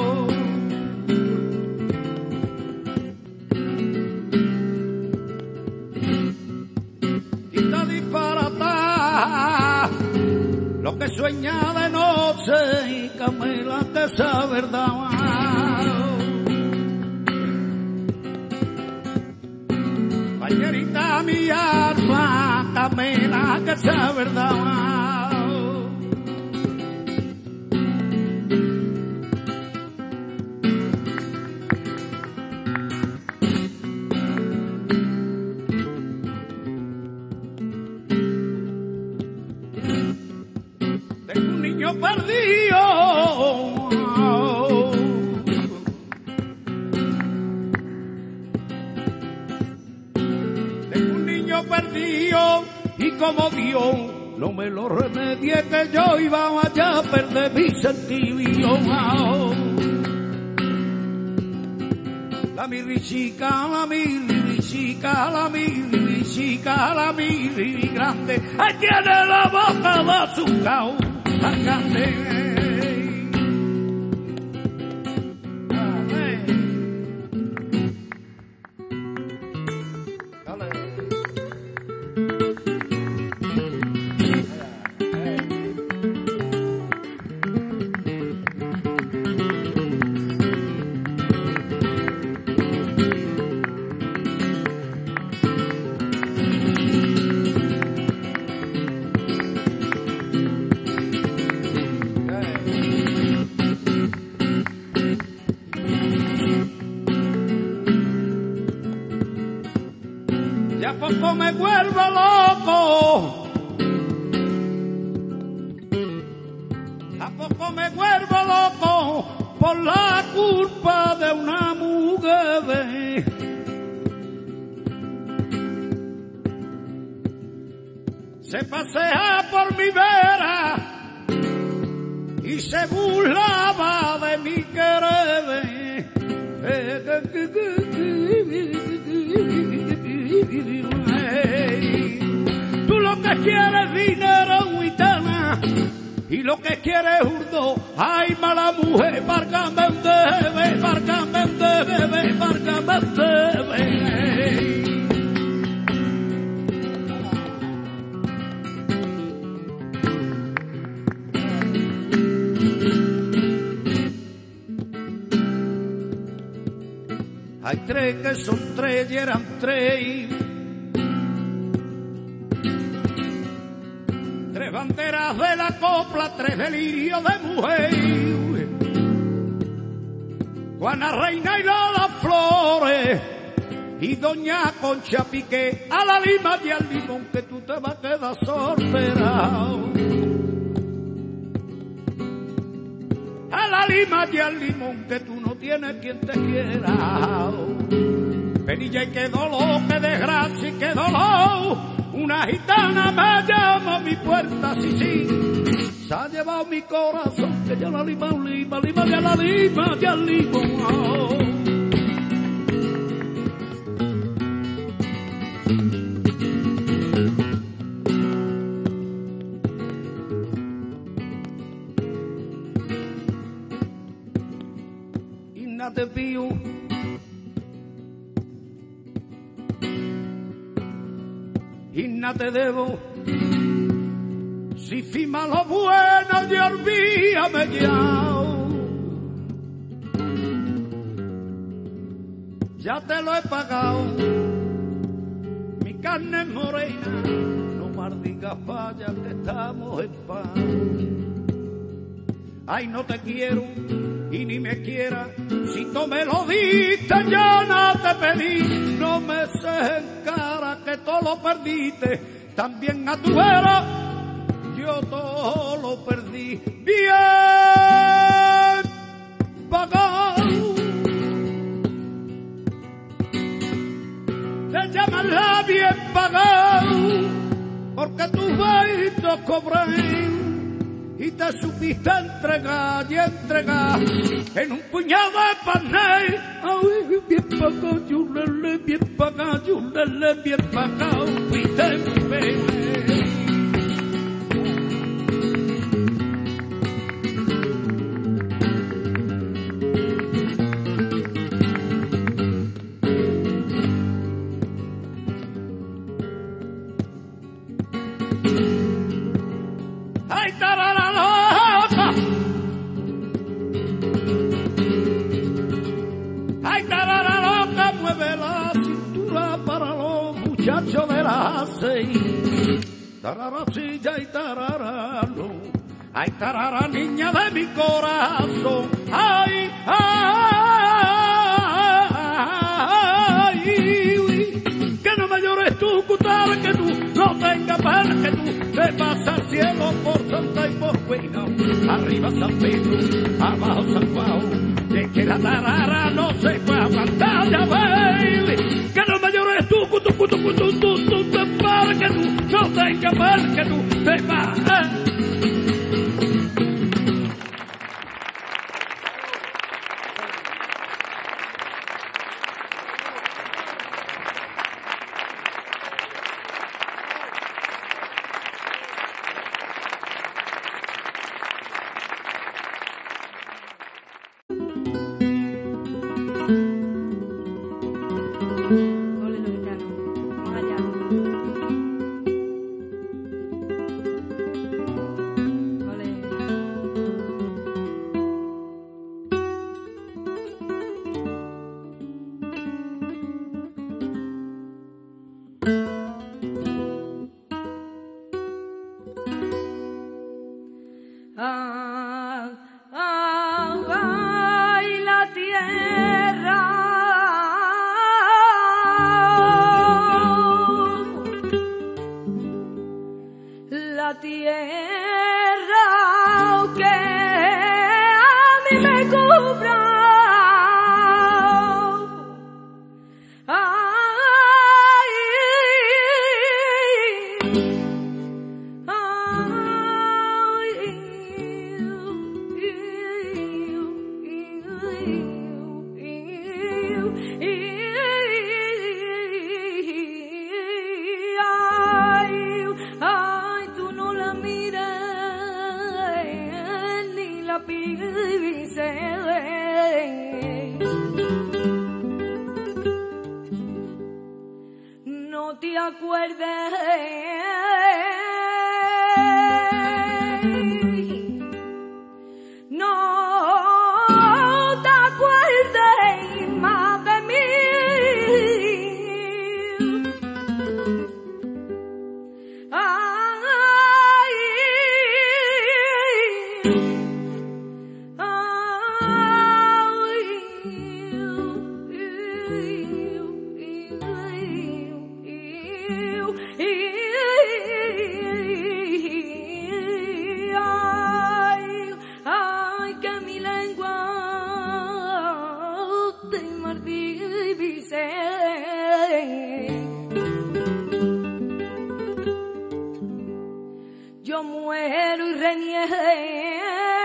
Y está disparatada, lo que sueña de noche y Camila que esa verdad. Pañerita mi alma, Camila que esa verdad. Tengo un niño perdido, tengo un niño perdido y como Dios no me lo remedie que yo iba allá a perder mi sentido. La mi chica, la mi chica, la mi chica, la mi grande, ahí tiene la boca de azúcar tan grande. poco me vuelvo loco, a poco me vuelvo loco por la culpa de una mujer. Se pasea por mi vera y se burlaba de mi querer. Tú lo que quieres dinero, huitana, y lo que quieres urdo. Ay, mala mujer, márgame un debe, márgame un debe, márgame un debe. Hay tres que son tres y eran tres. Tres banderas de la copla, tres delirios de mujer. Juana Reina y Lola Flores y Doña Concha Piqué, a la lima y al limón que tú te vas a quedar sorterado. A la lima y al limón que tú no tienes quien te quiera. Penilla y qué dolor, qué desgracia y qué dolor. Una gitana me llama a mi puerta, sí, sí. Se ha llevado mi corazón, que ya la lima, lima, lima, ya la lima, ya el limón. Te pío y no te debo, si fima lo bueno de olvídame ya. Ya te lo he pagado, mi carne es morena, no maldigas vaya que estamos en paz. Ay, no te quiero y ni me quiera, si tú me lo diste yo no te pedí, no me sé en cara que todo lo perdiste, también a tu vera yo todo lo perdí, bien pagado. Te llaman la bien pagado, porque tus baitos cobran y te supiste entregar y entregar en un puñado de panel. Ay, bien pagado, yulele, bien pagado, yulele, bien pagado, fuiste mi bebé. Ay, tarara loca. Ay, tarara loca, mueve la cintura para los muchachos de las seis. Tarara silla y tarara no. Ay, tarara niña de mi corazón. Ay, ay, que no me llores tú, cutar, que tú no tengas pena, que tú te vas al cielo por Santa y por Cuina, arriba San Pedro, abajo San Juan, de que la tarara no se puede aguantar, ya baby, que no me llores tú, cutu, cutu, cutu, tú, tú, te para que tú no tengas pena, que tú te vas. Ay, tú no la mires ni la pises. No te acuerdes, no te acuerdes más de mí. Ay, ay, ay, que mi lengua te martirice. Yo muero y reniego.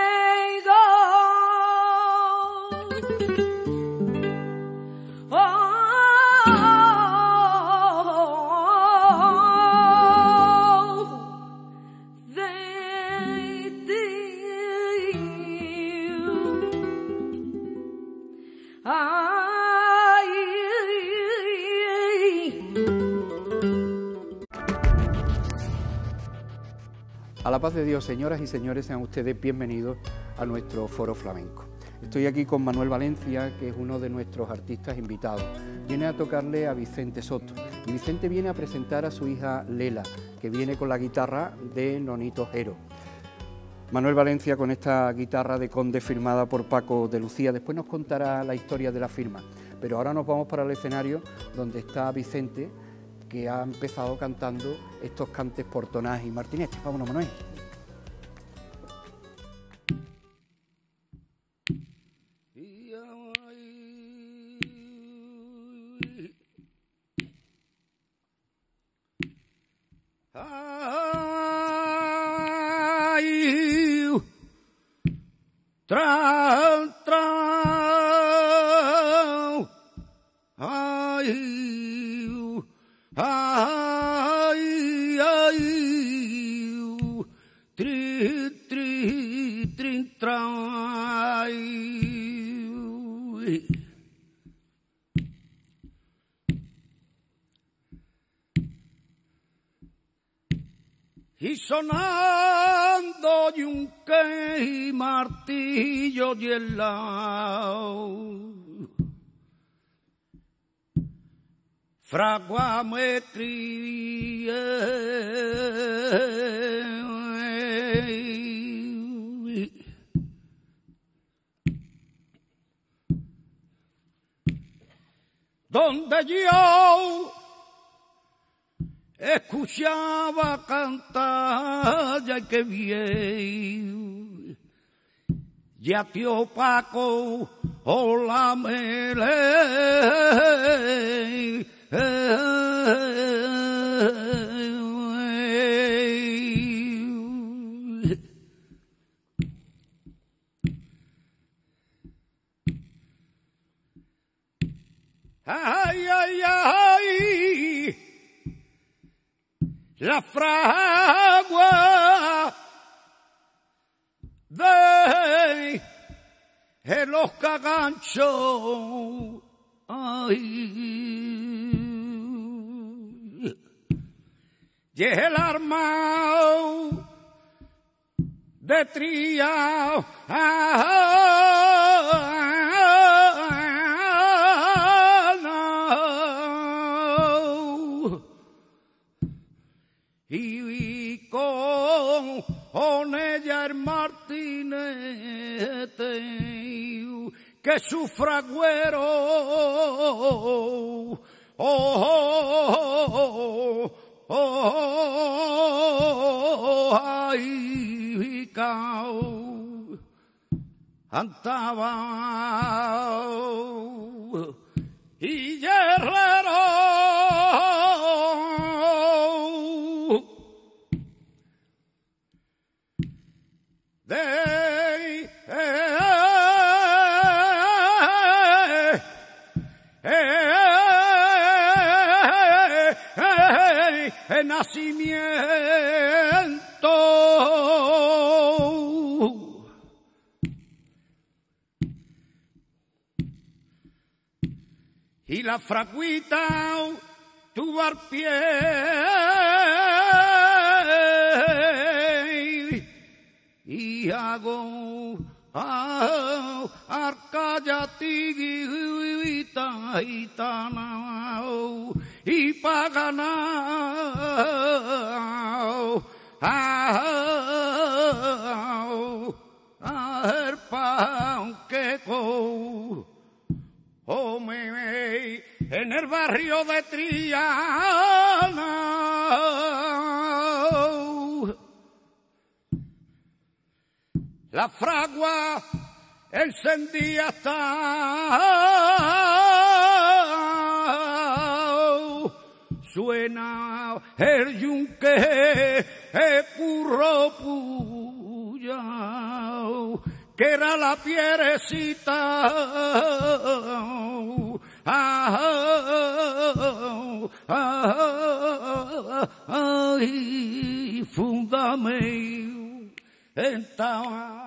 A la paz de Dios, señoras y señores, sean ustedes bienvenidos a nuestro Foro Flamenco. Estoy aquí con Manuel Valencia, que es uno de nuestros artistas invitados. Viene a tocarle a Vicente Soto y Vicente viene a presentar a su hija Lela, que viene con la guitarra de Nonito Jero. Manuel Valencia con esta guitarra de Conde firmada por Paco de Lucía. Después nos contará la historia de la firma, pero ahora nos vamos para el escenario donde está Vicente, que ha empezado cantando estos cantes por Tonás y Martinete. Vámonos, Manuel. Ay, tra, tra, ay, ay, ay, tri, tri, tri, tra, ay. Y sonando yunque y martillo y el lao, fragua me crié. Donde yo escuchaba cantar, ya que bien, ya tío Paco, hola mele, ay, ay, ay, la fragua de los caganchos, ay, y el armao de tría, y con, con ella el Martinete, que su fragüero, oh, oh, oh, oh, ay, cao, andaba y guerrero de nacimiento. Y la fragüita tuvo al pie y hago ah, arcallatita gitana y pagana ah, ah, el pan que co oh, me, en el barrio de Triana la fragua encendía hasta suena el yunque el curro puya que era la pierecita ah, ah, ah, ay, fundame enta.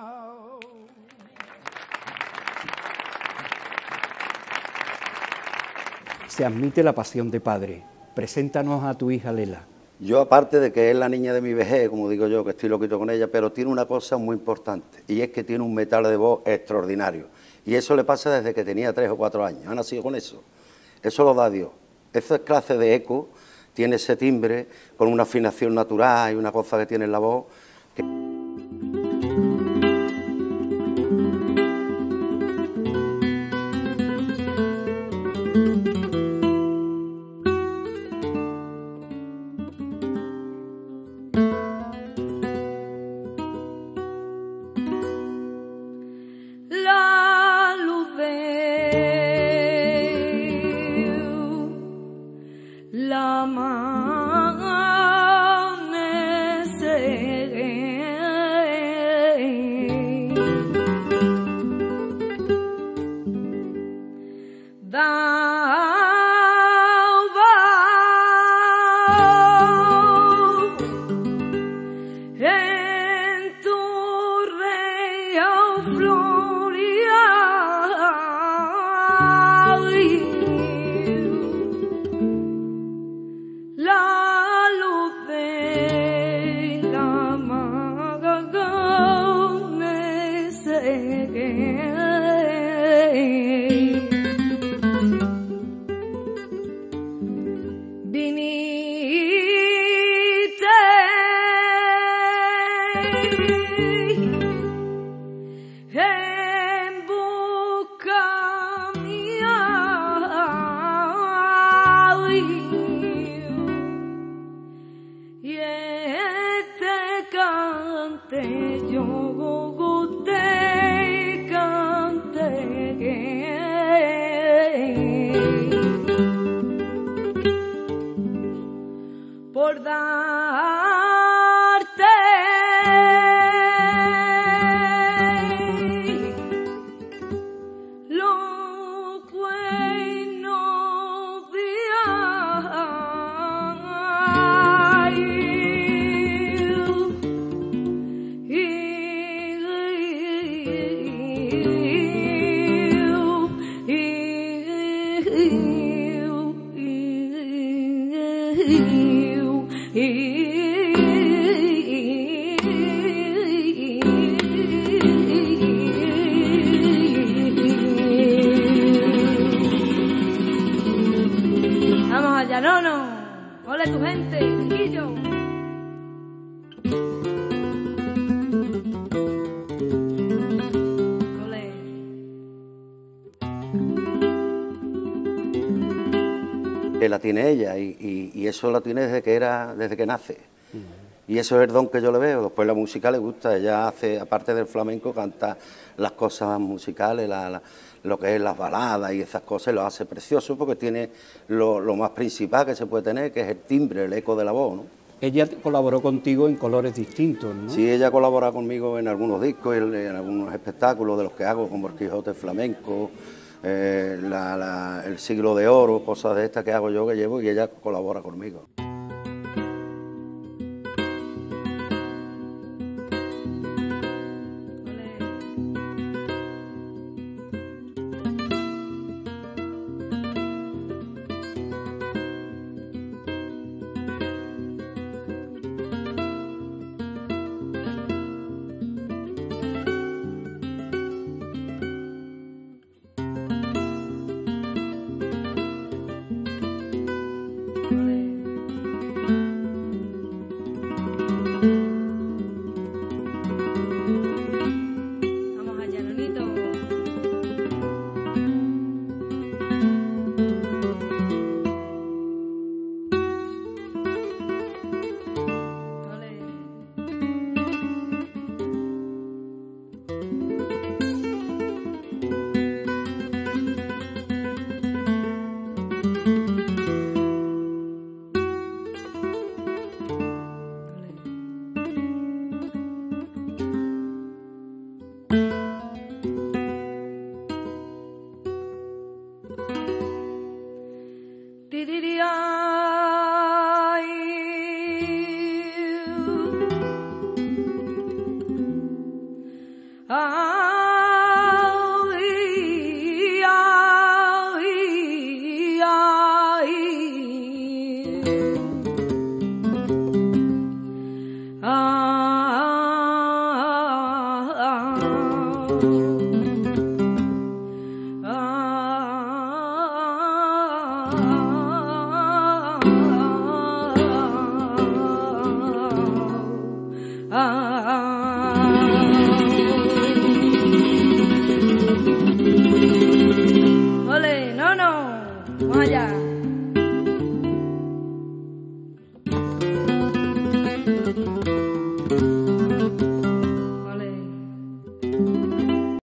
Se admite la pasión de padre. Preséntanos a tu hija Lela. Yo, aparte de que es la niña de mi vejez, como digo yo, que estoy loquito con ella, pero tiene una cosa muy importante, y es que tiene un metal de voz extraordinario. Y eso le pasa desde que tenía tres o cuatro años. Ha nacido con eso. Eso lo da Dios. Eso es clase de eco, tiene ese timbre, con una afinación natural y una cosa que tiene en la voz. Que... que la tiene ella y, y, y eso la tiene desde que era desde que nace. Uh-huh. Y eso es el don que yo le veo. Después la música le gusta, ella hace, aparte del flamenco, canta las cosas musicales, la, la, lo que es las baladas y esas cosas, lo hace precioso porque tiene lo, lo más principal que se puede tener, que es el timbre, el eco de la voz, ¿no? Ella colaboró contigo en colores distintos, ¿no? Sí, ella colabora conmigo en algunos discos, en, en algunos espectáculos de los que hago, como el Quijote flamenco, eh, la, la, el Siglo de Oro, cosas de estas que hago yo, que llevo, y ella colabora conmigo. Dios.